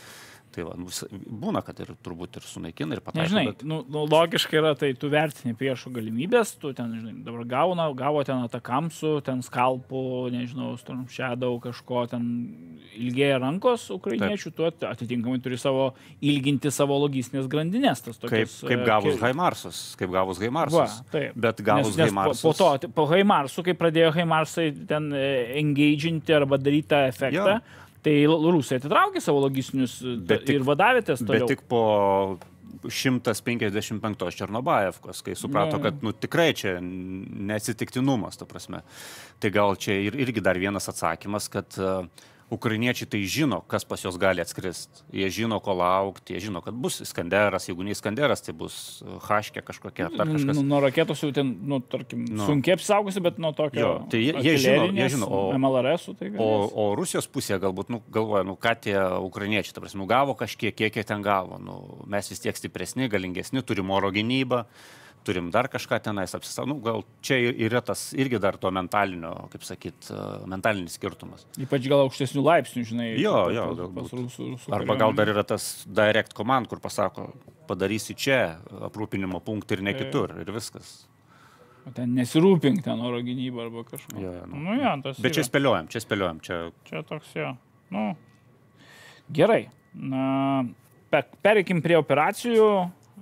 S2: Tai va, būna, kad ir turbūt ir sunaikina, ir pataiko.
S1: Nežinai,
S2: bet...
S1: nu, nu, logiškai yra, tai tu vertini priešo galimybės, tu ten, žinai, dabar gauna, gavo ten atakamsų, ten skalpų, nežinau, Storm Shadow kažko, ten ilgėja rankos ukrainiečių, tu atitinkamai turi savo ilginti savo logistinės grandinės. Tas tokios,
S2: kaip, kaip gavus
S1: uh,
S2: Haimarsus, kaip gavus Haimarsus.
S1: Va, taip.
S2: Bet gavus
S1: nes, nes
S2: Haimarsus.
S1: Po, po to, po Haimarsų, kai pradėjo Haimarsai ten engaginti arba daryti tą efektą, jo. Tai rusai atitraukė savo logistinius tik, ir vadavėtės toliau.
S2: Bet tik po šimtas penkiasdešimt penktos Černobajevkos, kai suprato, ne. kad nu, tikrai čia neatsitiktinumas, ta prasme. Tai gal čia ir, irgi dar vienas atsakymas, kad uh, ukrainiečiai tai žino, kas pas jos gali atskrist. Jie žino, ko laukti, jie žino, kad bus Iskanderas, jeigu ne Iskanderas, tai bus Haškė kažkokia, ar kažkas.
S1: Nu, nuo raketos jau ten, nu, tarkim, nu. sunkiai apsaugusi, bet nuo tokio...
S2: Jo, tai jie, jie žino, jie žino, o,
S1: M L R S-ų tai galės.
S2: O, o Rusijos pusėje galbūt, nu, galvoja, nu, ką tie ukrainiečiai, ta prasme, nu, gavo kažkiek, kiek jie ten gavo. Nu, mes vis tiek stipresni, galingesni, turim oro gynybą. Turim dar kažką tenais apsisau. Nu, gal čia yra tas irgi dar to mentalinio, kaip sakyt, mentalinis skirtumas.
S1: Ypač gal aukštesnių laipsnių, žinai.
S2: Jo,
S1: pas,
S2: jo,
S1: pas, pas rusų, rusų
S2: arba gal dar yra tas direct command, kur pasako, padarysi čia aprūpinimo punktą ir ne kitur, ir viskas.
S1: O ten nesirūpink ten oro gynybą arba kažką.
S2: Jo, nu.
S1: Nu, jo, tas
S2: Bet
S1: yra.
S2: čia spėliojam, čia spėliojam. Čia,
S1: čia toks jo. Nu, gerai. Na, pe, pereikim prie operacijų.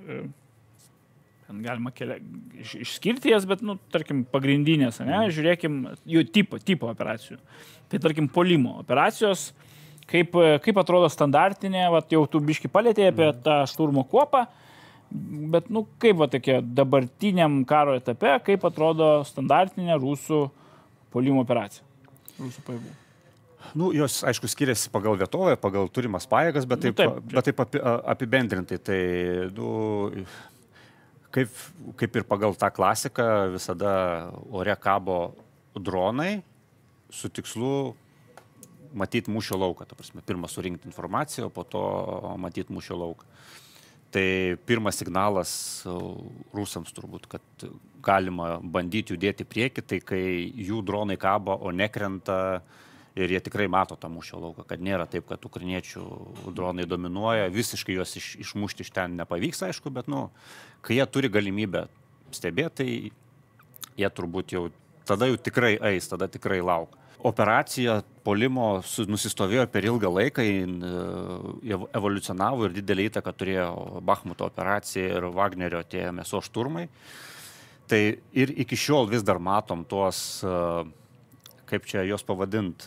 S1: Galima kelia, iš, išskirti jas, bet, nu, tarkim, pagrindinės, ne, žiūrėkim jų tipo, tipo operacijų. Tai, tarkim, puolimo operacijos, kaip, kaip atrodo standartinė, vat, jau tu biški palėtėjai apie tą šturmo kuopą, bet, nu, kaip, va, tokia dabartiniam karo etape, kaip atrodo standartinė rusų puolimo operacija, rusų pajėgų.
S2: Nu, jos, aišku, skiriasi pagal vietovę, pagal turimas pajėgas, bet taip, nu, taip, bet taip api, apibendrintai, tai, nu, Kaip, kaip ir pagal tą klasiką visada ore kabo dronai su tikslu matyti mūšio lauką. Ta prasme, pirmą surinkti informaciją, o po to matyti mūšio lauką. Tai pirmas signalas rusams turbūt, kad galima bandyti judėti prieki, tai kai jų dronai kabo, o nekrenta ir jie tikrai mato tą mūšio lauką, kad nėra taip, kad ukrainiečių dronai dominuoja, visiškai juos iš, išmušti iš ten nepavyks, aišku, bet, nu, kai jie turi galimybę stebėti, tai jie turbūt jau, tada jau tikrai eis, tada tikrai lauk. Operacija puolimo nusistovėjo per ilgą laiką, evoliucionavo ir didelį įtaką turėjo Bachmuto operacija ir Vagnerio tie mėsos šturmai. Tai ir iki šiol vis dar matom tuos, kaip čia jos pavadint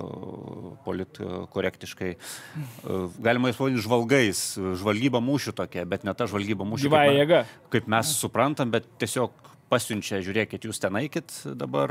S2: politkorektiškai, galima jas pavadinti žvalgais, žvalgyba mūšių tokia, bet ne ta žvalgyba mūšių, kaip, kaip mes suprantam, bet tiesiog pasiunčia, žiūrėkit, jūs ten eikit dabar,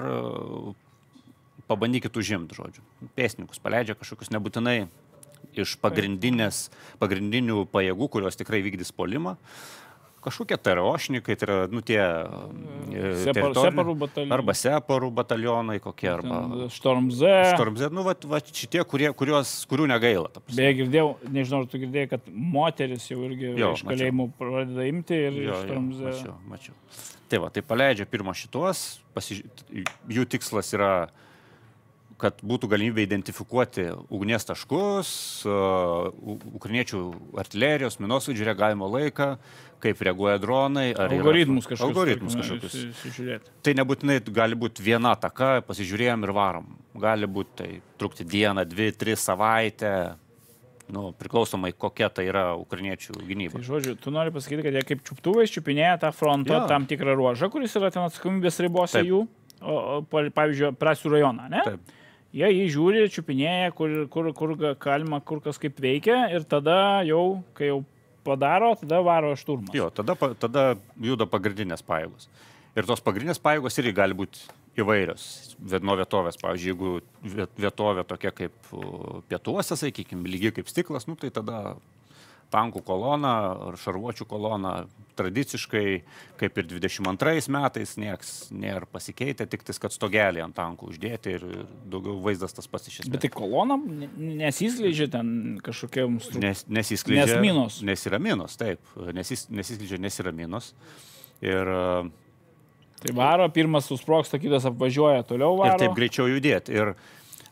S2: pabandykit užimti, žodžiu. Pėsnikus paleidžia kažkokius nebūtinai iš pagrindinės, pagrindinių pajėgų, kurios tikrai vykdys puolimą. Kažkokie tarošnikai, tai yra, nu, tie
S1: Separ, separų batalionai.
S2: Arba separų batalionai kokie, arba...
S1: Storm Z.
S2: Storm Z, nu, va, va šitie, kurie, kurios, kurių negaila.
S1: Beje, girdėjau, nežinau, ar tu girdėjai, kad moteris jau irgi jo, iš kalėjimų pradeda imti ir jo, Storm Z.
S2: Jo, mačiau, mačiau. Tai va, tai paleidžia pirmą šitos, pasiž... jų tikslas yra, kad būtų galimybė identifikuoti ugnies taškus, uh, ukrainiečių artilerijos, minosvaidžių reagavimo laiką, kaip reaguoja dronai. Ar
S1: algoritmus
S2: yra,
S1: kažkokius.
S2: Algoritmus kažkokius. Tai nebūtinai gali būti viena ataka, pasižiūrėjom ir varom. Gali būti tai trukti dieną, dvi, tris savaitę, nu, priklausomai kokia tai yra ukrainiečių gynyba.
S1: Tai žodžiu, tu nori pasakyti, kad jie kaip čiuptuvais čiupinėja tą frontą, ja. Tam tikrą ruožą, kuris yra ten atsakomybės ribose Taip. Jų, o, o, pavyzdžiui, Prasių rajoną, ne?
S2: Taip.
S1: Jie jį žiūri, čiupinėja, kur, kur, kur galima, kur kas kaip veikia ir tada jau, kai jau padaro, tada varo šturmas.
S2: Jo, tada, tada juda pagrindinės pajėgos. Ir tos pagrindinės pajėgos irgi gali būti įvairios. Nuo vietovės, pavyzdžiui, jeigu vietovė tokia kaip pietuose, sakykime, lygiai kaip stiklas, nu, tai tada tankų kolona ar šarvuočių kolona tradiciškai, kaip ir dvidešimt antrais metais, nieks nėra pasikeitę, tik tais, kad stogelį ant tankų uždėti ir daugiau vaizdas tas pats iš esmės.
S1: Bet tai kolona nesiskleidžia ten kažkokiam stru...
S2: Nes, nesiskleidžia.
S1: Nes minos.
S2: Nes yra minos, taip. Nesis, nesiskleidžia, nes yra minos. Ir...
S1: Tai varo, pirmas susprogsta, kitas apvažiuoja, toliau varo.
S2: Ir taip greičiau judėti. Ir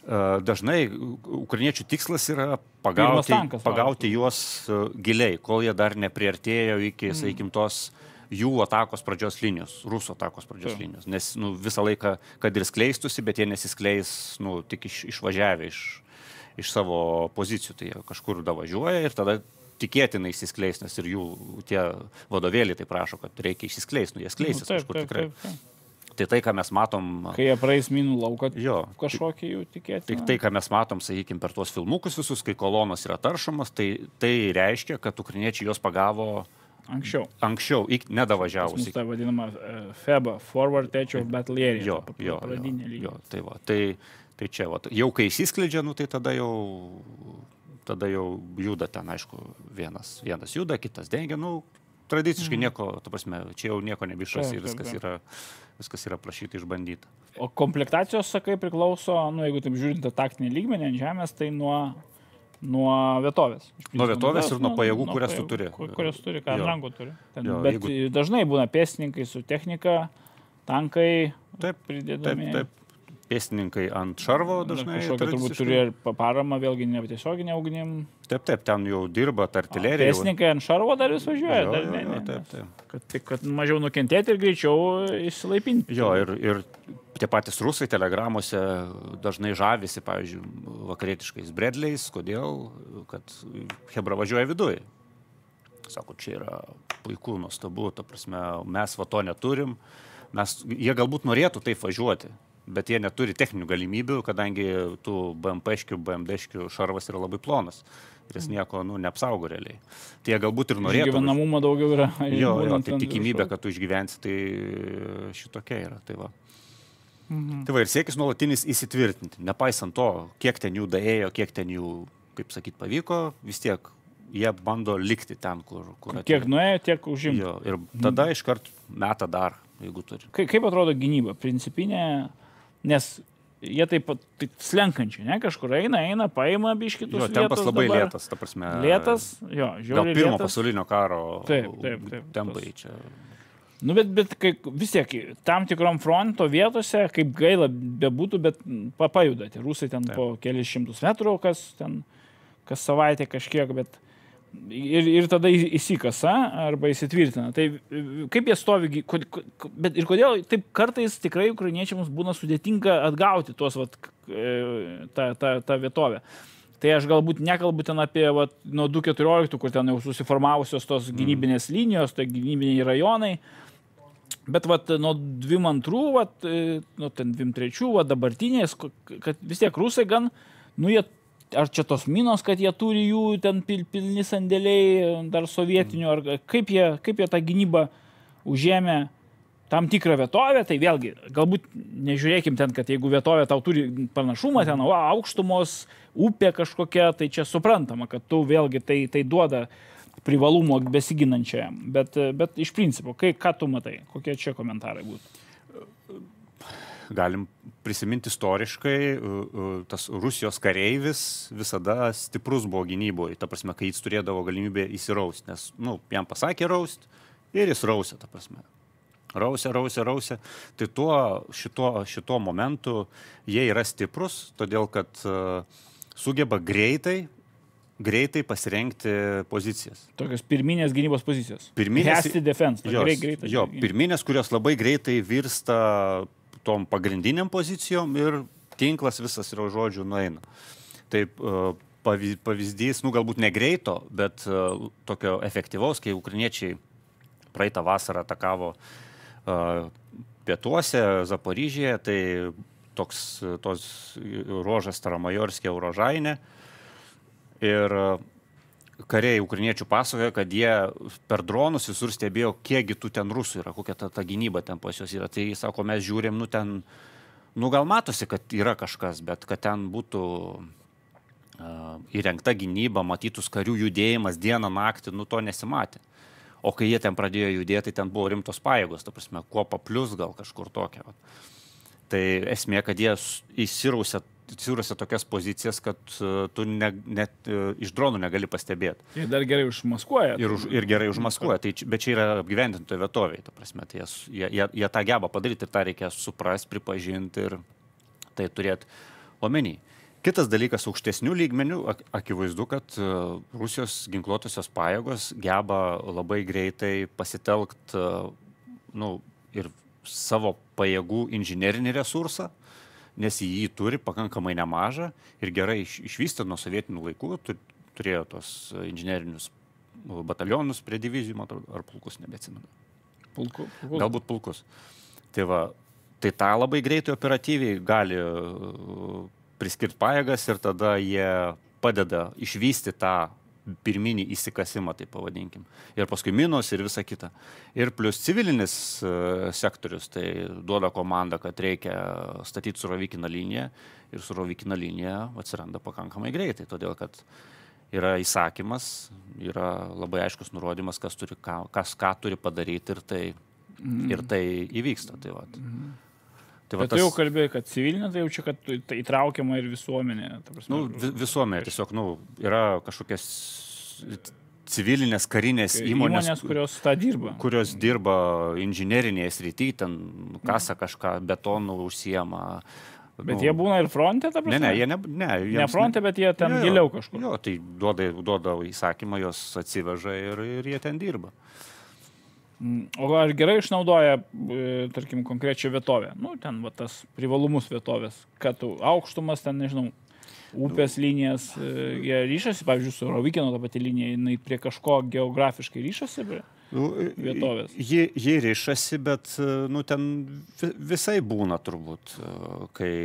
S2: dažnai ukrainiečių tikslas yra pagauti,
S1: tankas,
S2: pagauti juos giliai, kol jie dar nepriartėjo iki, mm. sakykim, tos jų atakos pradžios linijos, rusų atakos pradžios
S1: Taip.
S2: linijos. Nes nu, visą laiką, kad ir skleistusi, bet jie nesiskleis nu, tik iš, išvažiavę iš, iš savo pozicijų. Tai jie kažkur davažiuoja ir tada tikėtinai įsiskleis, nes ir jų tie vadovėliai tai prašo, kad reikia įsiskleis, nu jie skleisis
S1: Nu, taip,
S2: kažkur
S1: taip,
S2: tikrai.
S1: taip, taip.
S2: Tai tai, ką mes matom...
S1: Kai jie praeis minų lauką,
S2: jo,
S1: kažkokį jų tikėti.
S2: Tik tai, ką mes matom, sakykime, per tuos filmukus visus, kai kolonos yra taršomas, tai, tai reiškia, kad ukrainiečiai jos pagavo
S1: anksčiau.
S2: Anksčiau, nedavažiavus.
S1: Tai vadinama uh, FEBA, Forward Edge of Battle Area.
S2: Jo, jo, jo, jo, tai, va, tai, tai čia, va, jau kai įsiskleidžia, nu, tai tada jau, tada jau juda ten, aišku, vienas, vienas juda, kitas dengia, nu, tradiciškai mhm. nieko, ta prasme, čia jau nieko nebišas ir viskas yra... Viskas yra prašyti išbandyti.
S1: O komplektacijos, sakai, priklauso, nu, jeigu taip žiūrint taktinį lygmenį ant žemės, tai nuo, nuo vietovės.
S2: Nuo vietovės ir nuo pajėgų,
S1: nuo
S2: kurias
S1: pajėgų,
S2: tu turi.
S1: Kurias turi, ką ant rankų turi. Ten,
S2: jo,
S1: bet
S2: jeigu...
S1: dažnai būna pėstininkai su technika, tankai
S2: taip,
S1: pridėdami.
S2: Taip, taip. Pėstininkai ant šarvo dažnai.
S1: Kažkokia turbūt turi ir paramą, vėlgi ne tiesioginė ugnim.
S2: Taip, taip, ten jau dirba ta artilerija.
S1: Pėstininkai ant šarvo dar vis važiuoja.
S2: Jo,
S1: dar,
S2: jo,
S1: ne,
S2: jo,
S1: ne,
S2: taip, taip.
S1: Kad, kad mažiau nukentėti ir greičiau išsilaipinti.
S2: Jo, ir, ir tie patys rusai telegramuose dažnai žavisi, pavyzdžiui, vakarietiškais Bredliais. Kodėl? Kad Hebra važiuoja viduje. Sako, čia yra puiku, nuostabu, ta prasme, mes va to neturim. Mes, jie galbūt norėtų taip važiuoti. Bet jie neturi techninių galimybių, kadangi tų B M P-škių, B M D-škių šarvas yra labai plonas. Ir jis nieko nu, neapsaugo realiai. Tai jie galbūt ir norėtų...
S1: Gyvenamumo daugiau yra.
S2: Jo, jo, tai tikimybė, kad tu išgyvensi, tai šitokia yra. Tai va. Mhm. Tai va ir siekis nuolatinis įsitvirtinti. Nepaisant to, kiek ten jų daėjo, kiek ten jų, kaip sakyt, pavyko, vis tiek jie bando likti ten, kur... kur
S1: atėjo. Kiek nuėjo, tiek užimti.
S2: Jo, ir tada mhm. iškart metą dar, jeigu turi.
S1: Ka kaip atrodo gynyba? Principinė... Nes jie taip pat taip slenkančiai, ne? Kažkur eina, eina, paima biškitus
S2: vietos. Jo, tempas labai dabar. Lėtas, ta prasme.
S1: Lėtas, jo, žiauriai
S2: gal pirmo
S1: lėtas.
S2: pasaulinio karo
S1: taip, taip, taip,
S2: tempai čia.
S1: Nu, bet, bet kai, vis tiek, tam tikrom fronto vietose, kaip gaila bebūtų, bet papajudate. Rusai ten taip. Po kelius šimtus metrų, kas ten, kas savaitę kažkiek, bet ir, ir tada įsikasa arba įsitvirtina. Tai kaip jie stovi, bet ir kodėl taip kartais tikrai ukrainiečiams būna sudėtinga atgauti tuos, vat, tą, tą, tą vietovę. Tai aš galbūt nekalbu ten apie vat, nuo du keturioliktų, kur ten jau susiformavusios tos gynybinės linijos, tai gynybiniai rajonai, bet vat, nuo dvim antrų, vat, nuo ten dvim trečių, vat, dabartinės, kad vis tiek rusai gan, nu jie ar čia tos minos, kad jie turi jų ten pil, pilni sandėliai dar sovietinių, ar kaip jie, kaip jie tą gynybą užėmė tam tikrą vietovę, tai vėlgi, galbūt nežiūrėkim ten, kad jeigu vietovė tau turi panašumą, ten o, aukštumos, upė kažkokia, tai čia suprantama, kad tu vėlgi tai, tai duoda privalumo besiginančiajam, bet, bet iš principo, kai, ką tu matai, kokie čia komentarai būtų?
S2: Galim prisiminti istoriškai, tas Rusijos kareivis visada stiprus buvo gynyboje, ta prasme, kai jis turėdavo galimybę įsirausti, nes, nu, jam pasakė raust ir jis rausė, ta prasme. Rausė, rausė, rausė. Tai tuo, šito, šito momentu jie yra stiprus, todėl kad uh, sugeba greitai, greitai pasirengti pozicijas.
S1: Tokios pirminės gynybos pozicijos.
S2: Pirminės,
S1: Hasty defense.
S2: jos,
S1: greit, greit,
S2: jo, pirminės, kurios labai greitai virsta tom pagrindiniam pozicijom ir tinklas visas yra žodžių nueina. Taip, pavyzdys, nu galbūt ne greito, bet tokio efektyvaus, kai ukrainiečiai praeitą vasarą atakavo pietuose, Zaporižėje, tai toks tos ruožas Staramajorskė, Urožainė. Ir kariai ukrainiečių pasakoja, kad jie per dronus visur stebėjo, kiekgi tų ten rusų yra, kokia ta, ta gynyba ten pas juos yra. Tai sako, mes žiūrėm, nu ten, nu gal matosi, kad yra kažkas, bet kad ten būtų uh, įrengta gynyba, matytus karių judėjimas dieną naktį, nu to nesimatė. O kai jie ten pradėjo judėti, tai ten buvo rimtos pajėgos, ta prasme, kuopa plius gal kažkur tokia. Va. Tai esmė, kad jie įsirausia Įsirūsi tokias pozicijas, kad uh, tu ne, net uh, iš dronų negali pastebėti.
S1: Ir dar gerai užmaskuoja.
S2: Ir, už, ir gerai užmaskuoja, tai, bet čia yra apgyvendintoje vietovėje, ta prasme, tai jie, jie, jie tą geba padaryti ir tą reikia suprasti, pripažinti ir tai turėti omeny. Kitas dalykas, aukštesnių lygmenių, akivaizdu, kad Rusijos ginkluotosios pajėgos geba labai greitai pasitelkt nu, ir savo pajėgų inžinerinį resursą, nes jį turi pakankamai nemažą ir gerai išvystę nuo sovietinių laikų, turėjo tos inžinerinius batalionus prie divizijų, matau, ar pulkus, nebeatsimenu.
S1: Pulku, pulkus.
S2: Galbūt pulkus. Tai va, tai tą labai greitai operatyviai gali priskirti pajėgas ir tada jie padeda išvysti tą pirminį įsikasimą, tai pavadinkim. Ir paskui minos ir visa kita. Ir plus civilinis sektorius, tai duoda komandą, kad reikia statyti surovikiną liniją ir surovikiną liniją atsiranda pakankamai greitai, todėl kad yra įsakymas, yra labai aiškus nurodymas, kas, turi, ką, kas ką turi padaryti ir tai, mm. ir tai įvyksta. Tai va. Mm. Tai va,
S1: bet tu tas... jau kalbėjai, kad civilinė, tai jau čia, kad tai įtraukiama ir visuomenė. Ta prasme,
S2: nu, visuomenė, tiesiog, nu, yra kažkokias civilinės, karinės įmonės,
S1: įmonės, kurios tą dirba.
S2: Kurios dirba inžinerinėje srityje, ten kasa kažką, betonų užsiema.
S1: Bet nu, jie būna ir fronte, ta prasme?
S2: Ne, ne, jie ne, ne,
S1: ne fronte, bet jie ten jo, giliau kažkur.
S2: Jo, tai duoda, duoda įsakymą, jos atsiveža ir, ir jie ten dirba.
S1: O ar gerai išnaudoja, tarkim, konkrečią vietovę? Nu, ten va, tas privalumus vietovės, kad aukštumas, ten, nežinau, upės linijas, jie ryšasi, pavyzdžiui, su Surovikino ta pati linija, jinai prie kažko geografiškai ryšasi prie vietovės?
S2: Ji, ji ryšasi, bet, nu, ten visai būna turbūt, kai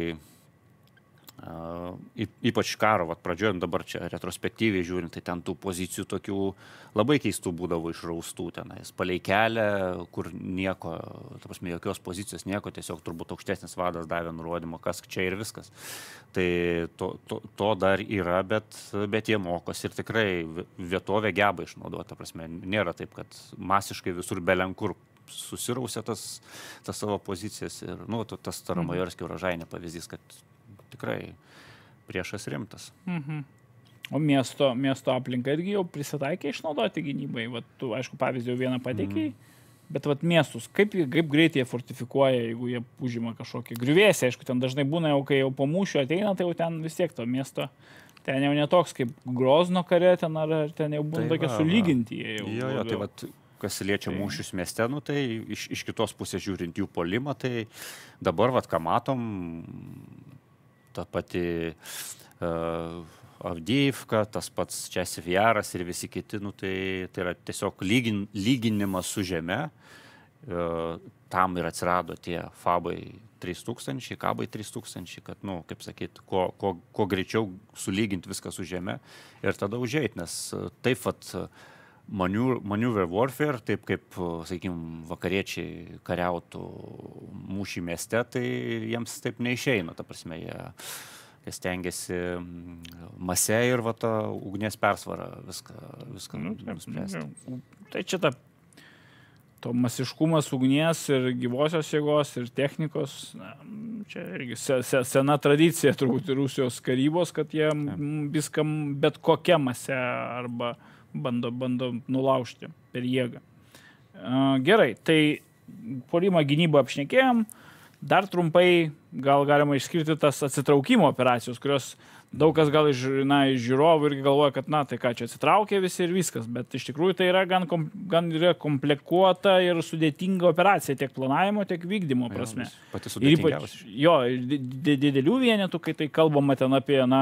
S2: Uh, ypač karo, vat, pradžiojant dabar čia retrospektyviai žiūrint, tai ten tų pozicijų tokių labai keistų būdavo išraustų tenais. Palei kelią, kur nieko, ta prasme, jokios pozicijos, nieko, tiesiog turbūt aukštesnis vadas davė nurodymą, kas čia ir viskas. Tai to, to, to dar yra, bet, bet jie mokosi ir tikrai vietovę geba išnaudoti. Ta prasme, nėra taip, kad masiškai visur belenkur susirausia tas, tas savo pozicijas. Ir, nu, tas Staromajorsky Uražainė pavyzdys, kad tikrai priešas rimtas.
S1: Mhm. O miesto, miesto aplinka irgi jau prisitaikė išnaudoti gynybai. Vat, tu, aišku, pavyzdį jau vieną pateikiai, mhm. bet vat, miestus, kaip, kaip greitai jie fortifikuoja, jeigu jie užima kažkokį griuvėsį. Aišku, ten dažnai būna jau, kai jau po mūšio ateina, tai jau ten vis tiek to miesto, ten jau netoks kaip Grozno kare, ten, ar, ar ten jau būna tai tokie va, sulyginti. Jie jau,
S2: jo, jo, tai vat, kas liečia tai. Mūšius mieste, nu, tai iš, iš kitos pusės žiūrint jų polimą, tai dabar, vat, ką matom, ta pati uh, Avdijivka, tas pats Česiv Jaras ir visi kiti, nu, tai, tai yra tiesiog lygin, lyginimas su žeme. Uh, tam ir atsirado tie fabai trys tūkstančiai, kabai trys tūkstančiai, kad, nu, kaip sakyt, kuo, kuo, kuo greičiau sulyginti viską su žeme ir tada užeit, nes taip pat maneuver warfare, taip kaip, sakykime, vakariečiai kariautų mūšį mieste, tai jiems taip neišeina, ta prasme, jie, jie stengiasi mase ir va tą ugnies persvarą viską, viską nu, nuspręsti.
S1: Tai čia ta, to masiškumas ugnies ir gyvosios jėgos ir technikos, na, čia irgi se, se, sena tradicija turbūt Rusijos karybos, kad jie viskam bet kokia mase arba bando, bando nulaužti per jėgą. Gerai, tai puolimą gynybą apšnekėjom. Dar trumpai gal galima išskirti tas atsitraukimo operacijos, kurios daug kas gal iš, na, iš žiūrovų irgi galvoja, kad na, tai ką čia atsitraukė visi ir viskas, bet iš tikrųjų tai yra gan, kom, gan yra komplikuota ir sudėtinga operacija tiek planavimo, tiek vykdymo prasme.
S2: Jo, pati sudėtingiausia.
S1: Jo, didelių vienetų, kai tai kalbama ten apie, na,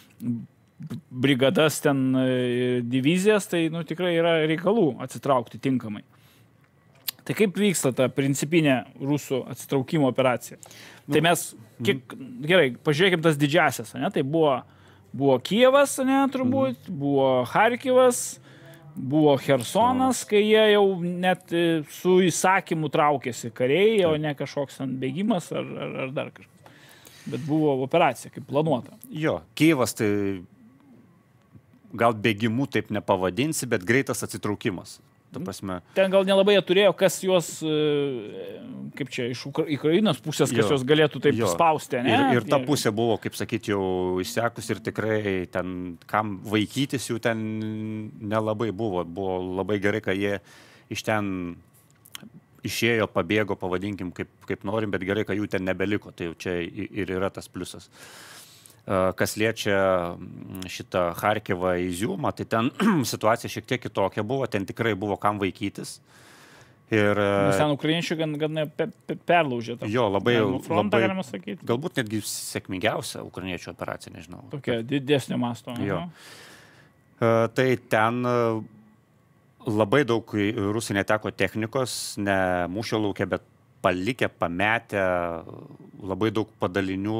S1: brigadas, ten divizijas, tai nu, tikrai yra reikalų atsitraukti tinkamai. Tai kaip vyksta ta principinė rusų atsitraukimo operacija? Nu, tai mes, kiek, gerai, pažiūrėkim tas didžiasias, ne? Tai buvo, buvo Kijevas, ne, turbūt, mm. buvo Charkivas, buvo Chersonas, kai jie jau net su įsakymu traukėsi kariai, o ne kažkoks ant bėgimas ar, ar, ar dar kažkas. Bet buvo operacija, kaip planuota.
S2: Jo, Kijevas tai gal bėgimu taip nepavadinsi, bet greitas atsitraukimas. Ta prasme.
S1: Ten gal nelabai jie turėjo, kas juos, kaip čia, iš Ukrainos pusės, kas jo, juos galėtų taip jo. Spausti, ne?
S2: Ir, ir ta pusė buvo, kaip sakyti, jau išsekus ir tikrai ten, kam vaikytis jų ten nelabai buvo. Buvo labai gerai, kad jie iš ten išėjo, pabėgo, pavadinkim, kaip, kaip norim, bet gerai, kad jų ten nebeliko. Tai jau čia ir yra tas pliusas. Kas liečia šitą Charkivą, Iziumą, tai ten situacija šiek tiek kitokia buvo, ten tikrai buvo kam vaikytis. Ir
S1: Nes ten ukrainiečių gan, gan pe, pe, perlaužė tą
S2: jo, labai,
S1: frontą,
S2: labai,
S1: galima sakyti.
S2: galbūt netgi sėkmingiausia ukrainiečių operacija, nežinau.
S1: Tokia didesnio masto.
S2: Jo. Uh, tai ten uh, labai daug rusai neteko technikos, ne mūšio laukia, bet palikę, pametę, labai daug padalinių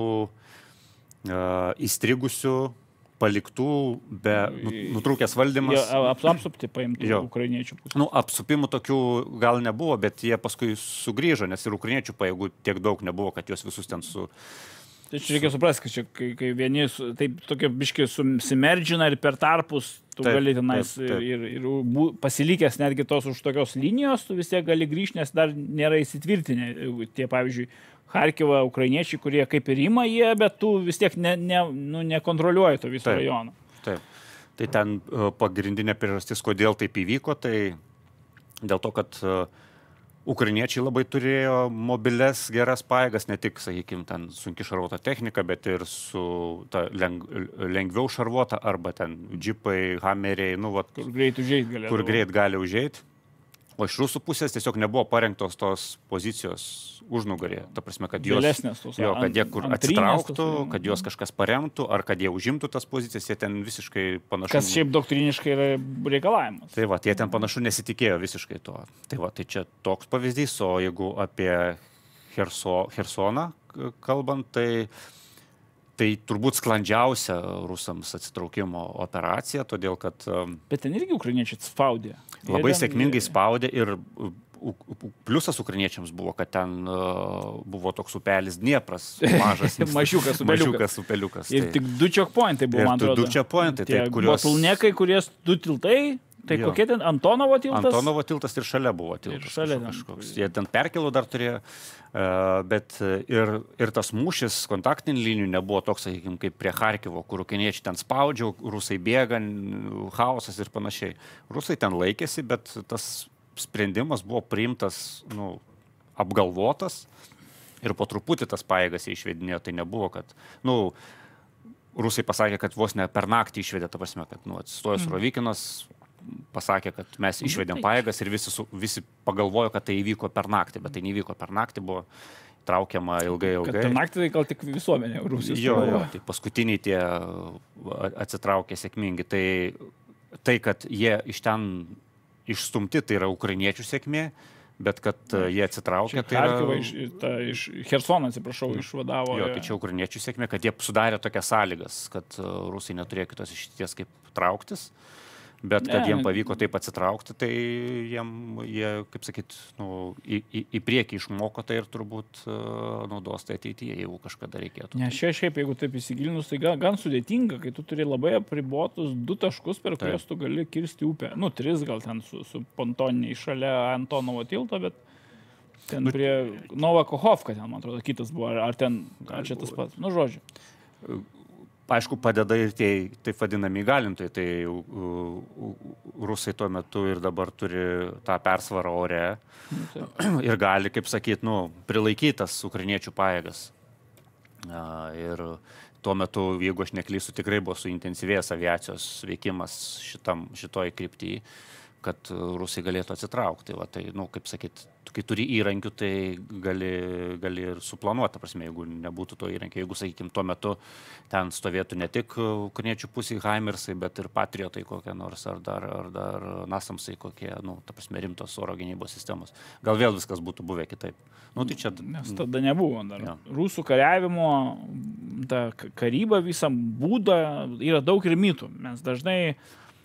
S2: uh, įstrigusių, paliktų, be nutrūkęs valdymas.
S1: Jie ap, apsupti paimtų jo. Ukrainiečių pusę.
S2: Nu, apsupimų tokių gal nebuvo, bet jie paskui sugrįžo, nes ir ukrainiečių pajėgų tiek daug nebuvo, kad juos visus ten su...
S1: Tai čia reikia suprasti, kad čia, kai, kai vieni su, taip tokie biškiai susimerdžina ir per tarpus, tu taip, gali tenais taip, taip. ir, ir, ir pasilikęs netgi tos už tokios linijos, tu vis tiek gali grįžti, nes dar nėra įsitvirtinę. Tie, pavyzdžiui, Charkivą ukrainiečiai, kurie kaip ir ima jie, bet tu vis tiek ne, ne, nu, nekontroliuoji to viso
S2: taip,
S1: rajono.
S2: Taip. Tai ten uh, pagrindinė priežastis, kodėl taip įvyko, tai dėl to, kad uh, ukrainiečiai labai turėjo mobiles geras pajėgas, ne tik, sakykime, ten sunki šarvuota technika, bet ir su ta leng, lengviau šarvuota arba ten džipai, hameriai, nu, vat,
S1: kur greit užeit galėtų.
S2: Kur greit gali užeit. O iš rusų pusės tiesiog nebuvo parengtos tos pozicijos užnugarėje. Ta prasme, kad jos,
S1: tos,
S2: jo, kad jie kur atsitrauktų,
S1: tos,
S2: kad juos kažkas paremtų, ar kad jie užimtų tas pozicijas, jie ten visiškai panašu.
S1: Kas šiaip doktriniškai yra reikalavimas.
S2: Tai va, jie ten panašu nesitikėjo visiškai to. Tai va, tai čia toks pavyzdys, o jeigu apie Herso, Hersoną kalbant, tai Tai turbūt sklandžiausia rusams atsitraukimo operacija, todėl kad...
S1: Bet ten irgi ukrainiečiai spaudė.
S2: Labai ten... sėkmingai spaudė ir pliusas ukrainiečiams buvo, kad ten uh, buvo toks upelis Dniepras, mažas.
S1: Mažiukas upeliukas.
S2: Mažiukas upeliukas.
S1: Ir tai... tik du checkpointai buvo, man atrodo.
S2: Du checkpointai, tai kurios...
S1: Bottlenekai, kuries du tiltai. Tai jo. Kokie ten Antonovo tiltas?
S2: Antonovo tiltas ir šalia buvo tiltas.
S1: Ir šalia
S2: kažkoks. Jie ten perkelų dar turėjo, bet ir, ir tas mūšis kontaktinių linijų nebuvo toks, sakykime, kaip prie Charkivo, kur ukrainiečiai ten spaudžia, rusai bėga, chaosas ir panašiai. Rusai ten laikėsi, bet tas sprendimas buvo priimtas, nu, apgalvotas ir po truputį tas pajėgas jie išvedinėjo. Tai nebuvo, kad, nu, rusai pasakė, kad vos ne per naktį išvedė, ta prasme, kad, nu, atsistojo Surovikinas, pasakė, kad mes išvedėm pajėgas ir visi, visi pagalvojo, kad tai įvyko per naktį, bet tai nevyko per naktį, buvo traukiama ilgai, ilgai.
S1: Kad per naktį tai gal tik visuomenė Rusijos.
S2: Jo, jo, tai paskutiniai tie atsitraukė sėkmingi. Tai, tai, kad jie iš ten išstumti, tai yra ukrainiečių sėkmė, bet kad jie atsitraukė, tai yra...
S1: Charkivą iš, ta, iš Hersoną, atsiprašau, išvadavo.
S2: Jo, tai čia ukrainiečių sėkmė, kad jie sudarė tokias sąlygas, kad rusai neturėjo kitos išties kaip trauktis. Bet kad ne, jiem pavyko taip atsitraukti, tai jiem, jie, kaip sakyt, nu, į, į, į priekį išmoko tai ir turbūt uh, naudos tai ateityje, jeigu kažkada reikėtų.
S1: Ne, šia, šiaip, jeigu taip įsigilinus, tai gan, gan sudėtinga, kai tu turi labai apribotus du taškus, per kuriuos tu gali kirsti upę. Nu, tris gal ten su, su pontoniniai šalia Antonovo tilto, bet ten nu, prie Novakohovka ten, man atrodo, kitas buvo, ar, ar ten, ar čia tas pats, nu, žodžiu.
S2: Aišku, padeda ir tie taip vadinami įgalintojai, tai uh, uh, rusai tuo metu ir dabar turi tą persvarą ore ir gali, kaip sakyt, nu, prilaikytas ukrainiečių pajėgas. Uh, ir tuo metu, jeigu aš neklysiu, tikrai buvo suintensyvėjęs aviacijos veikimas šitam, šitoj kryptyje, kad rusai galėtų atsitraukti. Va, tai, nu, kaip sakyt, kai turi įrankių, tai gali, gali ir suplanuoti, prasme, jeigu nebūtų to įrankio. Jeigu, sakykime, tuo metu ten stovėtų ne tik ukrainiečių pusėje Haimersai, bet ir Patriotai kokie nors, ar dar, ar dar Nasamsai kokie, nu, ta prasme, rimtos oro gynybos sistemos. Gal vėl viskas būtų buvę kitaip. Nu, tai čia...
S1: Nes tada nebuvo dar.
S2: Ja.
S1: Rusų kariavimo, ta karyba visam būdą yra daug ir mitų. Mes dažnai e,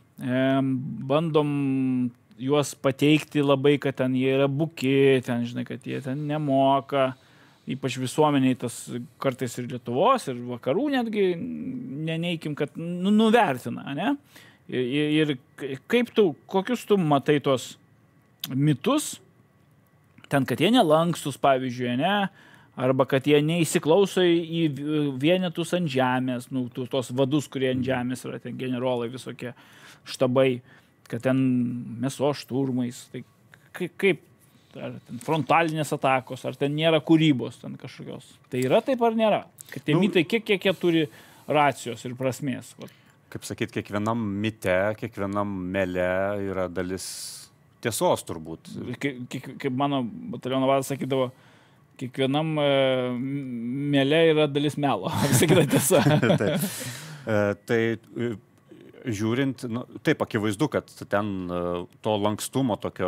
S1: bandom juos pateikti labai, kad ten jie yra buki, ten, žinai, kad jie ten nemoka, ypač visuomeniai tas kartais ir Lietuvos, ir vakarų netgi, neneikim, kad nu, nuvertina, ne? Ir, ir kaip tu, kokius tu matai tos mitus, ten, kad jie nelankstus, pavyzdžiui, ne? Arba kad jie neįsiklauso į vienetus ant žemės, nu, tos vadus, kurie ant žemės yra, ten generolai visokie štabai, kad ten mėsos šturmais, tai kaip, ar ten frontalinės atakos, ar ten nėra kūrybos ten kažkokios. Tai yra taip ar nėra? Kad tie nu, mitai, kiek, kiek jie turi racijos ir prasmės. Vat.
S2: Kaip sakyt, kiekvienam mite, kiekvienam mele yra dalis tiesos turbūt.
S1: Kaip, kaip mano bataliono vadas sakydavo, kiekvienam e, mele yra dalis melo. Sakyta tiesa.
S2: Taip. E, tai žiūrint, nu, taip, akivaizdu, kad ten e, to lankstumo tokio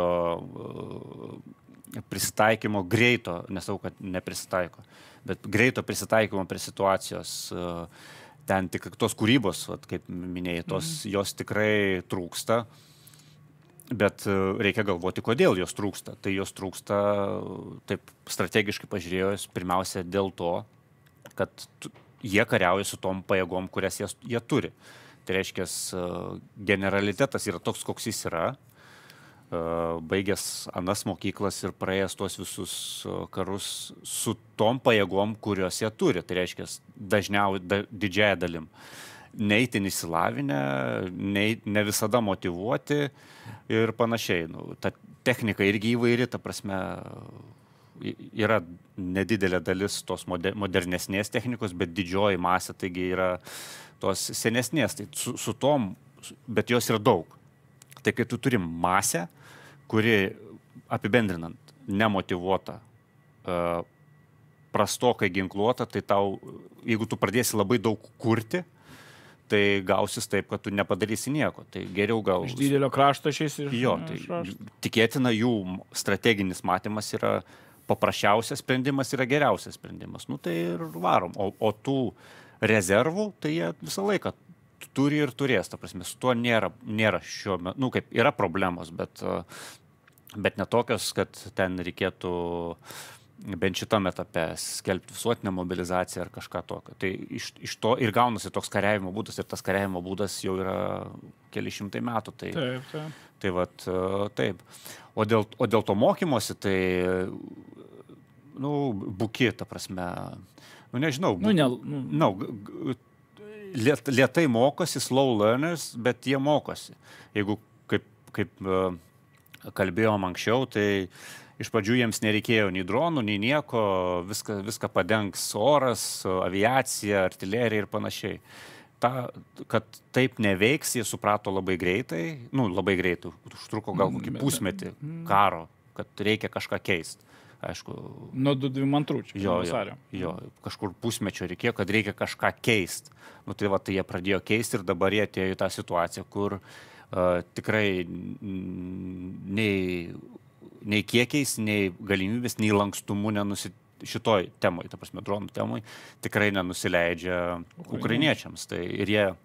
S2: e, prisitaikymo greito, nesau, kad neprisitaiko, bet greito prisitaikymo prie situacijos e, ten tik tos kūrybos, vat, kaip minėjai, tos, mm. jos tikrai trūksta, bet reikia galvoti, kodėl jos trūksta. Tai jos trūksta, taip strategiškai pažiūrėjus, pirmiausia dėl to, kad jie kariauja su tom pajėgom, kurias jie, jie turi. Tai reiškia, generalitetas yra toks, koks jis yra, baigęs anas mokyklas ir praėjęs tuos visus karus su tom pajėgom, kurios jie turi. Tai reiškia, dažniau, da, didžiąją dalim. Neįtin įsilavinę, ne, ne visada motyvuoti ir panašiai. Nu, ta technika irgi įvairi, ta prasme, yra nedidelė dalis tos modernesnės technikos, bet didžioji masė, taigi yra tos senesnės. Tai su, su tom, bet jos yra daug. Tai kai tu turi masę, kuri apibendrinant, nemotyvuota, prastokai ginkluota, tai tau, jeigu tu pradėsi labai daug kurti, tai gausis taip, kad tu nepadarysi nieko. Tai geriau gal...
S1: Iš didelio krašto šiais ir...
S2: Jo, tai tikėtina jų strateginis matymas yra paprasčiausias sprendimas, yra geriausias sprendimas. Nu tai ir varom. O, o tų rezervų, tai jie visą laiką turi ir turės, ta prasme, su tuo nėra, nėra šiuo metu, nu kaip, yra problemos, bet, bet ne tokios, kad ten reikėtų bent šitame etape skelbti visuotinę mobilizaciją ar kažką tokio. Tai iš, iš to ir gaunasi toks kariavimo būdas, ir tas kariavimo būdas jau yra keli šimtai metų. Tai,
S1: taip, taip.
S2: Tai vat, taip. O dėl, o dėl to mokymosi, tai, nu, buki, ta prasme, nu, nežinau.
S1: Nu, ne,
S2: nu, nu, Liet, lietai mokosi, slow learners, bet jie mokosi. Jeigu, kaip, kaip uh, kalbėjom anksčiau, tai iš pradžių jiems nereikėjo nei dronų, nei nieko, viską, viską padengs oras, aviacija, artilerija ir panašiai. Ta, kad taip neveiks, jie suprato labai greitai, nu, labai greitai, užtruko gal kokį pusmetį karo, kad reikia kažką keisti. Aišku,
S1: nuo du dvidešimt antrų čia.
S2: Jo, jo, jo, kažkur pusmečio reikėjo, kad reikia kažką keisti. Nu, tai va, tai jie pradėjo keisti ir dabar jie atėjo į tą situaciją, kur uh, tikrai nei, nei kiekiais, nei galimybės, nei lankstumu nenusi, šitoj temoj, ta prasme, dronų temoj, tikrai nenusileidžia ukrainiečiams. Tai ir jie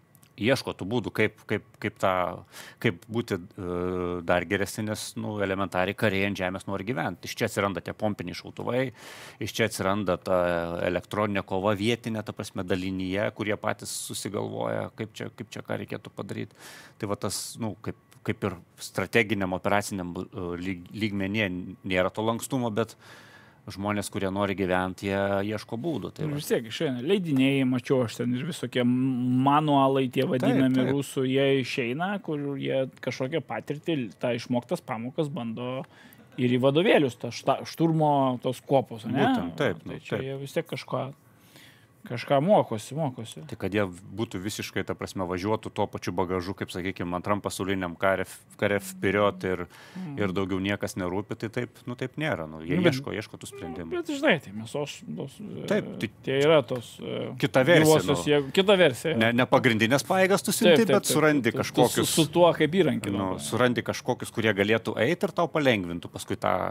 S2: ieško tų būdų, kaip, kaip, kaip, tą, kaip būti uh, dar geresni, nes nu, elementariai kariai ant žemės nori gyventi. Iš čia atsiranda tie pompiniai šautuvai, iš čia atsiranda ta elektroninė kova vietinė, ta prasme, dalinyje, kurie patys susigalvoja, kaip čia, kaip čia ką reikėtų padaryti. Tai va tas, nu, kaip, kaip ir strateginiam, operaciniam uh, lyg, lygmenyje nėra to lankstumo, bet žmonės, kurie nori gyventi, jie ieško būdų. Tai
S1: vis tiek, išeina leidiniai, mačiau aš ten ir visokie manualai, tie vadinami taip, taip. Rusų, jie išeina, kur jie kažkokią patirtį, tą išmoktas pamokas bando ir į vadovėlius, tą šturmo tos kopos, ne?
S2: Būtent, taip.
S1: Tai čia taip. Jie vis tiek kažką, kažką mokosi, mokosi.
S2: Tai kad jie būtų visiškai, ta prasme, važiuotų tuo pačiu bagažu, kaip, sakykime, antram pasauliniam kare, kare period ir, mm. ir daugiau niekas nerūpi, tai taip, nu, taip nėra. Nu, jie bet, ieško, ieško tų sprendimų.
S1: Bet, žinai, tai mes tos, tos
S2: taip, tai,
S1: tie yra tos...
S2: Kita versija. Nu,
S1: jie, kita versija.
S2: Ne, ne pagrindinės pajėgas tu siunti, bet taip, surandi taip, kažkokius...
S1: Su, su tuo kaip įrankį.
S2: Nu, surandi kažkokius, kurie galėtų eiti ir tau palengvintų paskui tą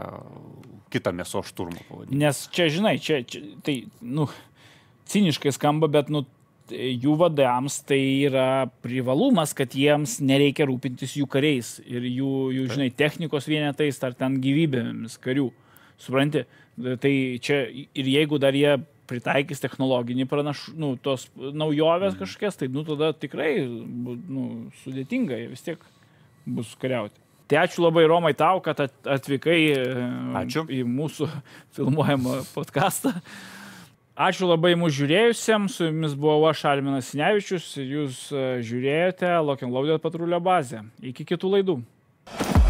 S2: kitą mėsos šturmą pavadinti.
S1: Nes čia, žinai, čia, čia tai, nu... ciniškai skamba, bet nu, jų vadams tai yra privalumas, kad jiems nereikia rūpintis jų kariais ir jų, jų žinai, technikos vienetais ar ten gyvybėmis karių. Supranti? Tai čia ir jeigu dar jie pritaikys technologinį pranašų, nu, tos naujovės mm. kažkokias, tai nu, tada tikrai nu, sudėtinga, vis tiek bus kariauti. Tai ačiū labai, Romai, tau, kad atvykai ačiū. Į mūsų filmuojamą podcastą. Ačiū labai mūsų žiūrėjusiems, su jumis buvau aš, Alminas Sinevičius, ir jūs žiūrėjote Lock and Loaded patrulio bazę. Iki kitų laidų.